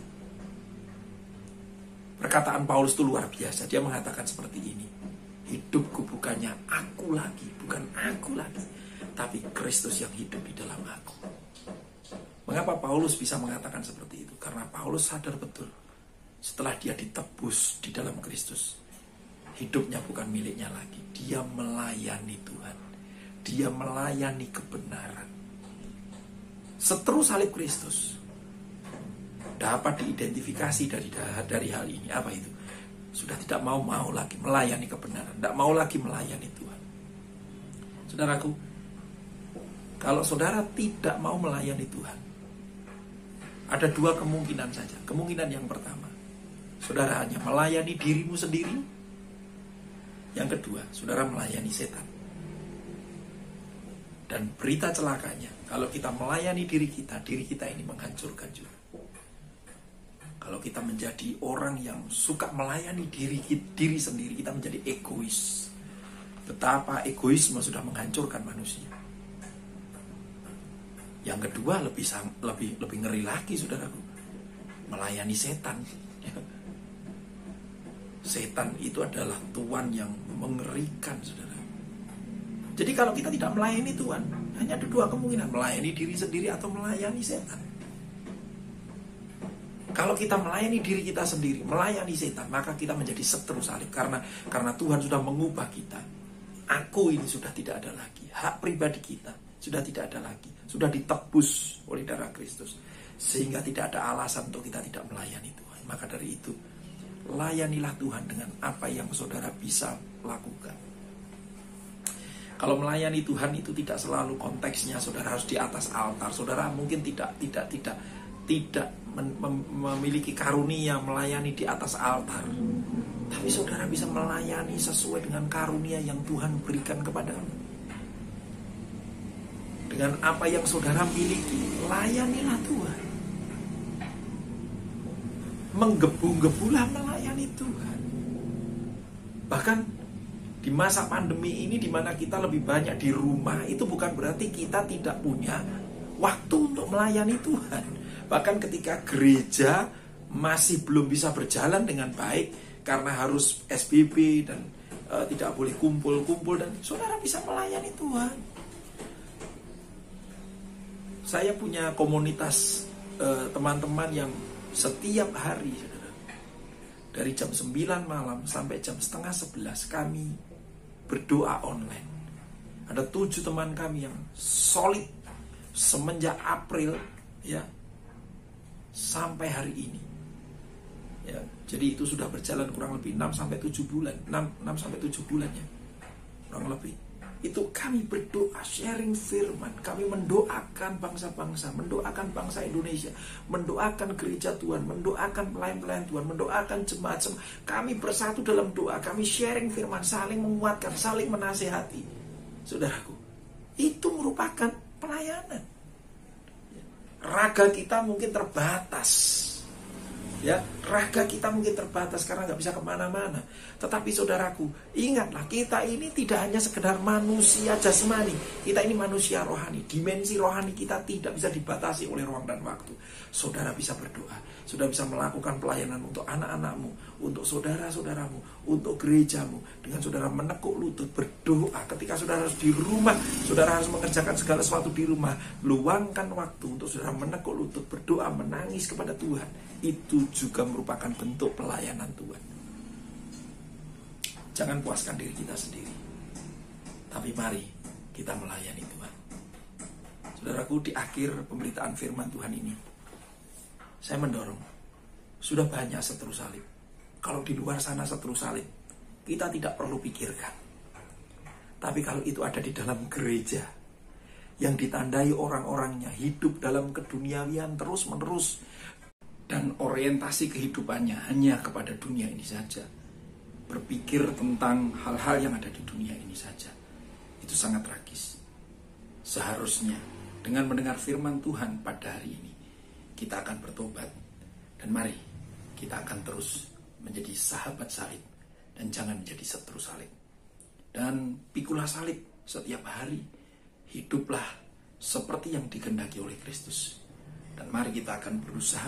Perkataan Paulus itu luar biasa. Dia mengatakan seperti ini. Hidupku bukannya aku lagi, bukan aku lagi, tapi Kristus yang hidup di dalam aku. Mengapa Paulus bisa mengatakan seperti itu? Karena Paulus sadar betul, setelah dia ditebus di dalam Kristus, hidupnya bukan miliknya lagi. Dia melayani Tuhan. Dia melayani kebenaran. Seteru salib Kristus dapat diidentifikasi dari hal ini. Apa itu? Sudah tidak mau lagi melayani kebenaran, tidak mau lagi melayani Tuhan. Saudaraku, kalau saudara tidak mau melayani Tuhan, ada dua kemungkinan saja. Kemungkinan yang pertama, saudara hanya melayani dirimu sendiri. Yang kedua, saudara melayani setan. Dan berita celakanya, kalau kita melayani diri kita ini menghancurkan juga. Kalau kita menjadi orang yang suka melayani diri sendiri, kita menjadi egois. Betapa egoisme sudah menghancurkan manusia. Yang kedua lebih ngeri lagi saudaraku, melayani setan. Setan itu adalah tuan yang mengerikan saudara. Jadi kalau kita tidak melayani Tuhan, hanya ada dua kemungkinan, melayani diri sendiri atau melayani setan. Kalau kita melayani diri kita sendiri, melayani setan, maka kita menjadi seteru salib. Karena Tuhan sudah mengubah kita. Aku ini sudah tidak ada lagi. Hak pribadi kita sudah tidak ada lagi. Sudah ditebus oleh darah Kristus. Sehingga tidak ada alasan untuk kita tidak melayani Tuhan. Maka dari itu, layanilah Tuhan dengan apa yang saudara bisa lakukan. Kalau melayani Tuhan itu tidak selalu konteksnya saudara harus di atas altar. Saudara mungkin tidak memiliki karunia melayani di atas altar. Tapi saudara bisa melayani sesuai dengan karunia yang Tuhan berikan kepadamu. Dengan apa yang saudara miliki, layanilah Tuhan. Menggebu-gebulah melayani Tuhan. Bahkan di masa pandemi ini, di mana kita lebih banyak di rumah, itu bukan berarti kita tidak punya waktu untuk melayani Tuhan. Bahkan ketika gereja masih belum bisa berjalan dengan baik karena harus SBB dan tidak boleh kumpul-kumpul, dan saudara bisa melayani Tuhan. Saya punya komunitas teman-teman yang setiap hari, saudara, dari jam 9 malam sampai jam setengah 11 kami berdoa online. Ada 7 teman kami yang solid semenjak April ya sampai hari ini. Ya, jadi itu sudah berjalan kurang lebih 6 sampai 7 bulan. 6 sampai 7 bulan ya. Kurang lebih. itu kami berdoa, sharing firman. Kami mendoakan bangsa-bangsa, mendoakan bangsa Indonesia, mendoakan gereja Tuhan, mendoakan pelayan-pelayan Tuhan, mendoakan jemaat. Kami bersatu dalam doa, kami sharing firman, saling menguatkan, saling menasehati. Saudaraku, itu merupakan pelayanan. Raga kita mungkin terbatas, ya, raga kita mungkin terbatas karena nggak bisa kemana-mana. Tetapi saudaraku, ingatlah, kita ini tidak hanya sekedar manusia jasmani, kita ini manusia rohani. Dimensi rohani kita tidak bisa dibatasi oleh ruang dan waktu. Saudara bisa berdoa, saudara bisa melakukan pelayanan untuk anak-anakmu, untuk saudara-saudaramu, untuk gerejamu, dengan saudara menekuk lutut berdoa. Ketika saudara harus di rumah, saudara harus mengerjakan segala sesuatu di rumah, luangkan waktu untuk saudara menekuk lutut berdoa, menangis kepada Tuhan. Itu juga merupakan bentuk pelayanan Tuhan. Jangan puaskan diri kita sendiri, tapi mari kita melayani Tuhan. Saudaraku, di akhir pemberitaan firman Tuhan ini, saya mendorong, sudah banyak seteru salib. Kalau di luar sana seteru salib, kita tidak perlu pikirkan. Tapi kalau itu ada di dalam gereja, yang ditandai orang-orangnya hidup dalam keduniawian terus-menerus, dan orientasi kehidupannya hanya kepada dunia ini saja, berpikir tentang hal-hal yang ada di dunia ini saja, itu sangat tragis. Seharusnya dengan mendengar firman Tuhan pada hari ini, kita akan bertobat, dan mari kita akan terus menjadi sahabat salib dan jangan menjadi setru salib. Dan pikulah salib setiap hari, hiduplah seperti yang dikehendaki oleh Kristus. Dan mari kita akan berusaha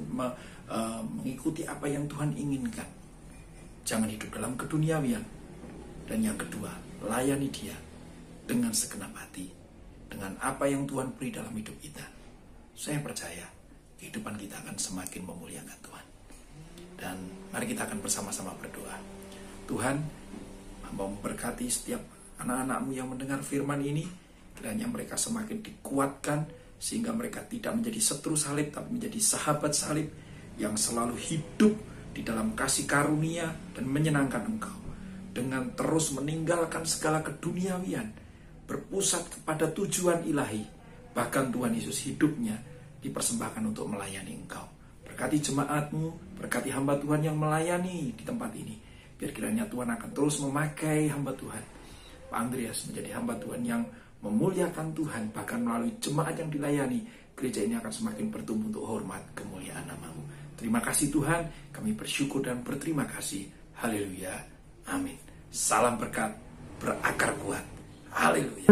mengikuti apa yang Tuhan inginkan. Jangan hidup dalam keduniawian. Dan yang kedua, layani Dia dengan segenap hati, dengan apa yang Tuhan beri dalam hidup kita. Saya percaya kehidupan kita akan semakin memuliakan Tuhan. Dan mari kita akan bersama-sama berdoa. Tuhan, hamba memberkati setiap anak-anak-Mu yang mendengar firman ini, kiranya mereka semakin dikuatkan, sehingga mereka tidak menjadi setru salib, tapi menjadi sahabat salib yang selalu hidup di dalam kasih karunia dan menyenangkan Engkau, dengan terus meninggalkan segala keduniawian, berpusat kepada tujuan ilahi. Bahkan Tuhan Yesus hidupnya dipersembahkan untuk melayani Engkau. Berkati jemaat-Mu, berkati hamba Tuhan yang melayani di tempat ini. Biar kiranya Tuhan akan terus memakai hamba Tuhan, Pak Andreas, menjadi hamba Tuhan yang memuliakan Tuhan. Bahkan melalui jemaat yang dilayani, gereja ini akan semakin bertumbuh untuk hormat kemuliaan nama-Mu. Terima kasih Tuhan, kami bersyukur dan berterima kasih. Haleluya, amin. Salam berkat, berakar kuat. Haleluya.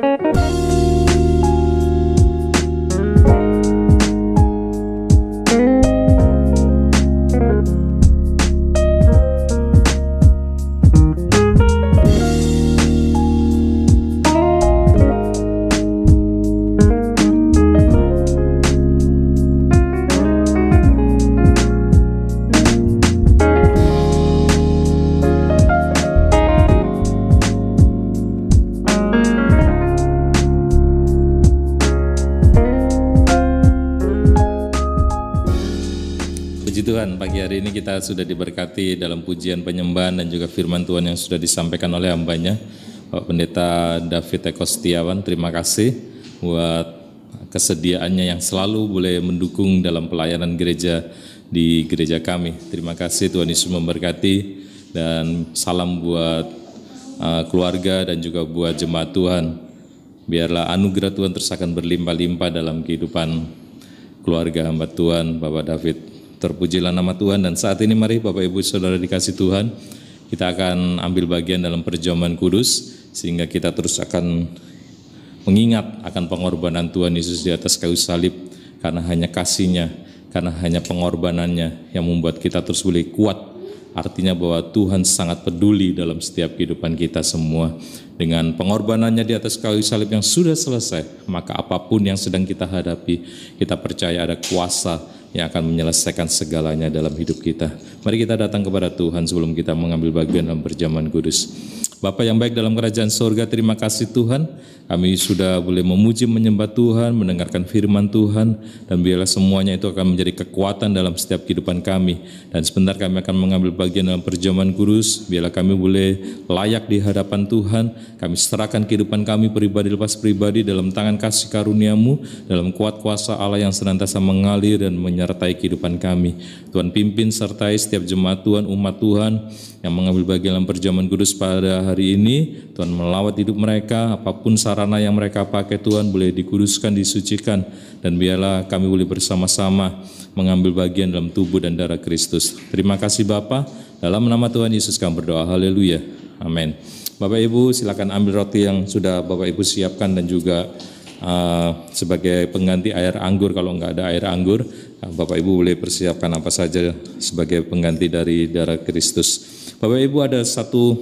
Tuhan, pagi hari ini kita sudah diberkati dalam pujian penyembahan dan juga firman Tuhan yang sudah disampaikan oleh hambanya, Bapak Pendeta David Eko Setiawan. Terima kasih buat kesediaannya yang selalu boleh mendukung dalam pelayanan gereja di gereja kami. Terima kasih, Tuhan Yesus memberkati, dan salam buat keluarga dan juga buat jemaat Tuhan. Biarlah anugerah Tuhan terus akan berlimpah-limpah dalam kehidupan keluarga hamba Tuhan, Bapak David. Terpujilah nama Tuhan. Dan saat ini mari Bapak Ibu Saudara dikasih Tuhan, kita akan ambil bagian dalam perjamuan kudus, sehingga kita terus akan mengingat akan pengorbanan Tuhan Yesus di atas kayu salib. Karena hanya kasih-Nya, karena hanya pengorbanannya yang membuat kita terus boleh kuat. Artinya bahwa Tuhan sangat peduli dalam setiap kehidupan kita semua. Dengan pengorbanannya di atas kayu salib yang sudah selesai, maka apapun yang sedang kita hadapi, kita percaya ada kuasa yang akan menyelesaikan segalanya dalam hidup kita. Mari kita datang kepada Tuhan sebelum kita mengambil bagian dalam perjamuan kudus. Bapa yang baik dalam kerajaan sorga, terima kasih Tuhan. Kami sudah boleh memuji, menyembah Tuhan, mendengarkan firman Tuhan, dan biarlah semuanya itu akan menjadi kekuatan dalam setiap kehidupan kami. Dan sebentar kami akan mengambil bagian dalam perjamuan kudus. Biarlah kami boleh layak di hadapan Tuhan. Kami serahkan kehidupan kami pribadi lepas pribadi dalam tangan kasih karunia-Mu, dalam kuat kuasa Allah yang senantiasa mengalir dan menyertai kehidupan kami. Tuhan pimpin sertai setiap jemaat Tuhan, umat Tuhan yang mengambil bagian dalam perjamuan kudus pada hari ini. Tuhan melawat hidup mereka, apapun sarana yang mereka pakai Tuhan boleh dikuduskan, disucikan, dan biarlah kami boleh bersama-sama mengambil bagian dalam tubuh dan darah Kristus. Terima kasih Bapa, dalam nama Tuhan Yesus kami berdoa, haleluya, amin. Bapak Ibu silakan ambil roti yang sudah Bapak Ibu siapkan, dan juga sebagai pengganti air anggur. Kalau nggak ada air anggur, Bapak Ibu boleh persiapkan apa saja sebagai pengganti dari darah Kristus. Bapak Ibu, ada satu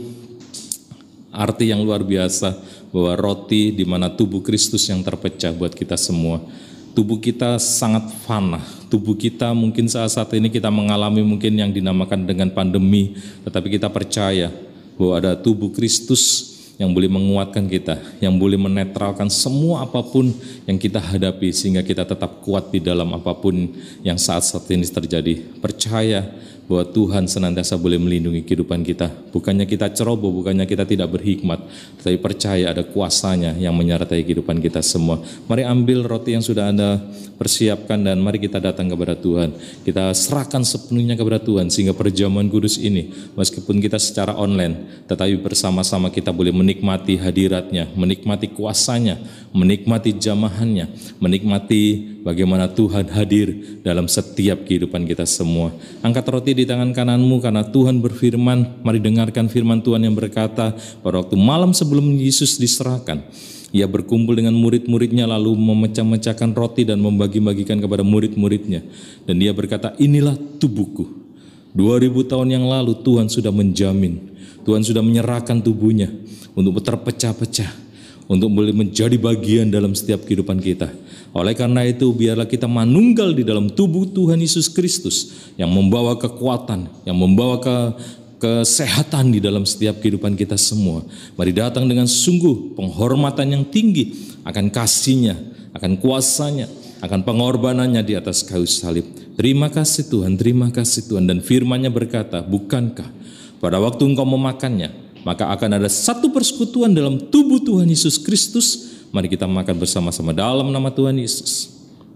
arti yang luar biasa bahwa roti di mana tubuh Kristus yang terpecah buat kita semua. Tubuh kita sangat fana. Tubuh kita mungkin saat ini kita mengalami mungkin yang dinamakan dengan pandemi, tetapi kita percaya bahwa ada tubuh Kristus yang boleh menguatkan kita, yang boleh menetralkan semua apapun yang kita hadapi, sehingga kita tetap kuat di dalam apapun yang saat ini terjadi. Percaya bahwa Tuhan senantiasa boleh melindungi kehidupan kita. Bukannya kita ceroboh, bukannya kita tidak berhikmat, tetapi percaya ada kuasanya yang menyertai kehidupan kita semua. Mari ambil roti yang sudah Anda persiapkan, dan mari kita datang kepada Tuhan. Kita serahkan sepenuhnya kepada Tuhan, sehingga perjamuan kudus ini, meskipun kita secara online, tetapi bersama-sama kita boleh menikmati hadiratnya, menikmati kuasanya, menikmati jamahannya, menikmati bagaimana Tuhan hadir dalam setiap kehidupan kita semua. Angkat roti di tangan kananmu, karena Tuhan berfirman. Mari dengarkan firman Tuhan yang berkata, pada waktu malam sebelum Yesus diserahkan, Ia berkumpul dengan murid-muridnya, lalu memecah-mecahkan roti dan membagi-bagikan kepada murid-muridnya. Dan Dia berkata, inilah tubuhku. 2000 tahun yang lalu Tuhan sudah menjamin, Tuhan sudah menyerahkan tubuhnya untuk terpecah-pecah, untuk boleh menjadi bagian dalam setiap kehidupan kita. Oleh karena itu, biarlah kita manunggal di dalam tubuh Tuhan Yesus Kristus yang membawa kekuatan, yang membawa kesehatan di dalam setiap kehidupan kita semua. Mari datang dengan sungguh penghormatan yang tinggi akan kasih-Nya, akan kuasanya, akan pengorbanannya di atas kayu salib. Terima kasih Tuhan, terima kasih Tuhan. Dan firman-Nya berkata, bukankah pada waktu engkau memakannya, maka akan ada satu persekutuan dalam tubuh Tuhan Yesus Kristus. Mari kita makan bersama-sama dalam nama Tuhan Yesus.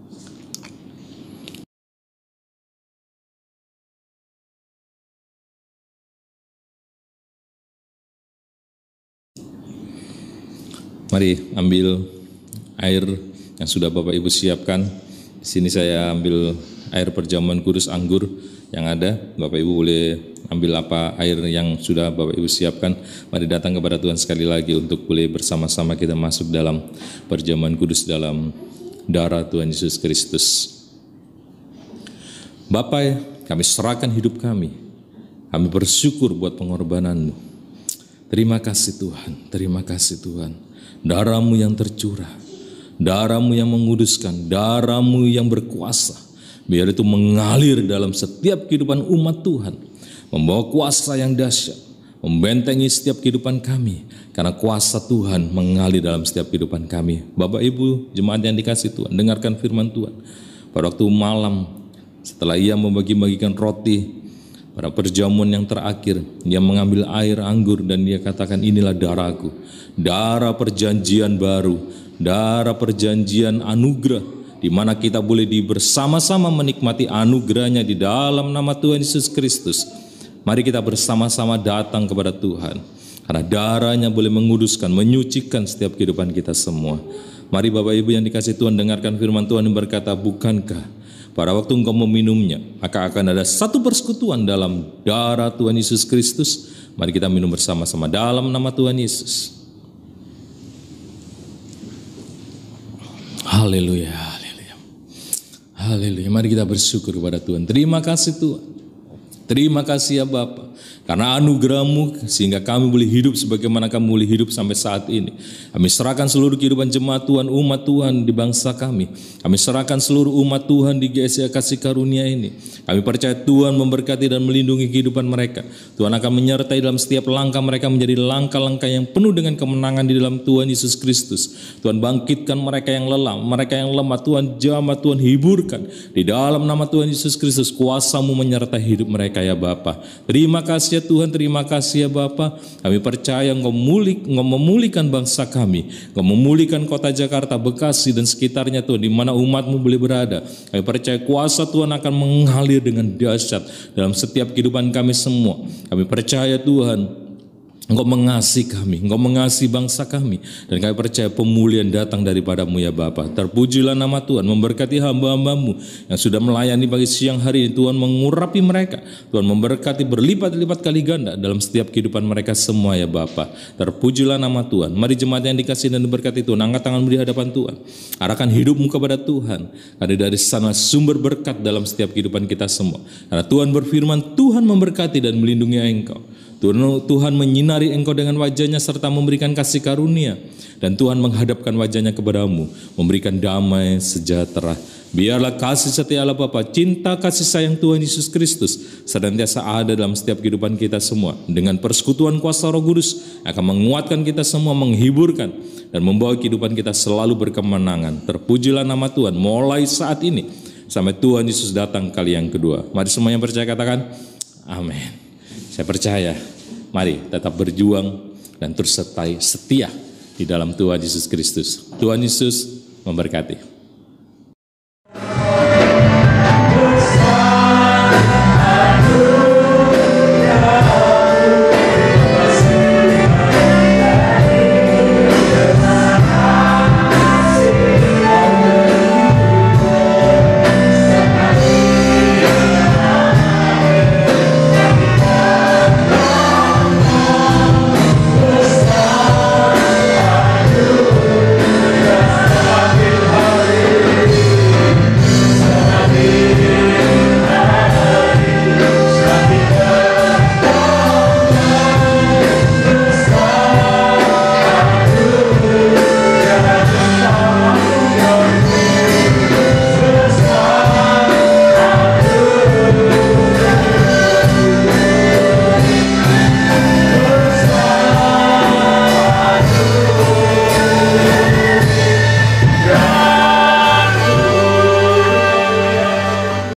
Mari ambil air yang sudah Bapak Ibu siapkan. Di sini saya ambil air perjamuan kudus anggur yang ada. Bapak Ibu boleh ambil apa air yang sudah Bapak Ibu siapkan. Mari datang kepada Tuhan sekali lagi untuk boleh bersama-sama kita masuk dalam perjamuan kudus dalam darah Tuhan Yesus Kristus. Bapa, kami serahkan hidup kami. Kami bersyukur buat pengorbanan-Mu. Terima kasih Tuhan, terima kasih Tuhan. Darah-Mu yang tercurah, darah-Mu yang menguduskan, darah-Mu yang berkuasa. Biar itu mengalir dalam setiap kehidupan umat Tuhan, membawa kuasa yang dahsyat, membentengi setiap kehidupan kami, karena kuasa Tuhan mengalir dalam setiap kehidupan kami. Bapak Ibu jemaat yang dikasih Tuhan, dengarkan firman Tuhan. Pada waktu malam, setelah Ia membagi-bagikan roti, pada perjamuan yang terakhir, Dia mengambil air anggur dan Dia katakan, inilah darahku, darah perjanjian baru, darah perjanjian anugerah, di mana kita boleh bersama-sama menikmati anugerahnya di dalam nama Tuhan Yesus Kristus. Mari kita bersama-sama datang kepada Tuhan, karena darahnya boleh menguduskan, menyucikan setiap kehidupan kita semua. Mari Bapak Ibu yang dikasih Tuhan, dengarkan firman Tuhan yang berkata, bukankah pada waktu engkau meminumnya, maka akan ada satu persekutuan dalam darah Tuhan Yesus Kristus. Mari kita minum bersama-sama dalam nama Tuhan Yesus. Haleluya, haleluya, haleluya. Mari kita bersyukur kepada Tuhan. Terima kasih Tuhan. Terima kasih ya Bapa. Karena anugerah-Mu sehingga kami boleh hidup sebagaimana kami boleh hidup sampai saat ini. Kami serahkan seluruh kehidupan jemaat Tuhan, umat Tuhan di bangsa kami. Kami serahkan seluruh umat Tuhan di GSI Kasih Karunia ini. Kami percaya Tuhan memberkati dan melindungi kehidupan mereka. Tuhan akan menyertai dalam setiap langkah mereka menjadi langkah-langkah yang penuh dengan kemenangan di dalam Tuhan Yesus Kristus. Tuhan bangkitkan mereka yang lelah, mereka yang lemah. Tuhan jamah, Tuhan hiburkan. Di dalam nama Tuhan Yesus Kristus, kuasa-Mu menyertai hidup mereka ya Bapa. Terima kasih ya Tuhan, terima kasih ya Bapa. Kami percaya Engkau memulihkan bangsa kami, Engkau memulihkan kota Jakarta, Bekasi dan sekitarnya Tuhan, di mana umat-Mu boleh berada. Kami percaya kuasa Tuhan akan mengalir dengan dahsyat dalam setiap kehidupan kami semua. Kami percaya Tuhan, Engkau mengasihi kami, Engkau mengasihi bangsa kami, dan kami percaya pemulihan datang daripada-Mu ya Bapa. Terpujilah nama Tuhan, memberkati hamba-hamba-Mu yang sudah melayani pagi siang hari ini. Tuhan mengurapi mereka, Tuhan memberkati berlipat-lipat kali ganda dalam setiap kehidupan mereka semua ya Bapa. Terpujilah nama Tuhan. Mari jemaat yang dikasihi dan diberkati Tuhan, angkat tangan di hadapan Tuhan, arahkan hidupmu kepada Tuhan, karena dari sana sumber berkat dalam setiap kehidupan kita semua. Karena Tuhan berfirman, Tuhan memberkati dan melindungi engkau. Tuhan menyinari engkau dengan wajahnya serta memberikan kasih karunia, dan Tuhan menghadapkan wajahnya kepadamu, memberikan damai sejahtera. Biarlah kasih setia Allah Bapa, cinta kasih sayang Tuhan Yesus Kristus senantiasa ada dalam setiap kehidupan kita semua. Dengan persekutuan kuasa Roh Kudus akan menguatkan kita semua, menghiburkan dan membawa kehidupan kita selalu berkemenangan. Terpujilah nama Tuhan mulai saat ini sampai Tuhan Yesus datang kali yang kedua. Mari semua yang percaya katakan amin. Saya percaya, mari tetap berjuang dan terus setia di dalam Tuhan Yesus Kristus. Tuhan Yesus memberkati.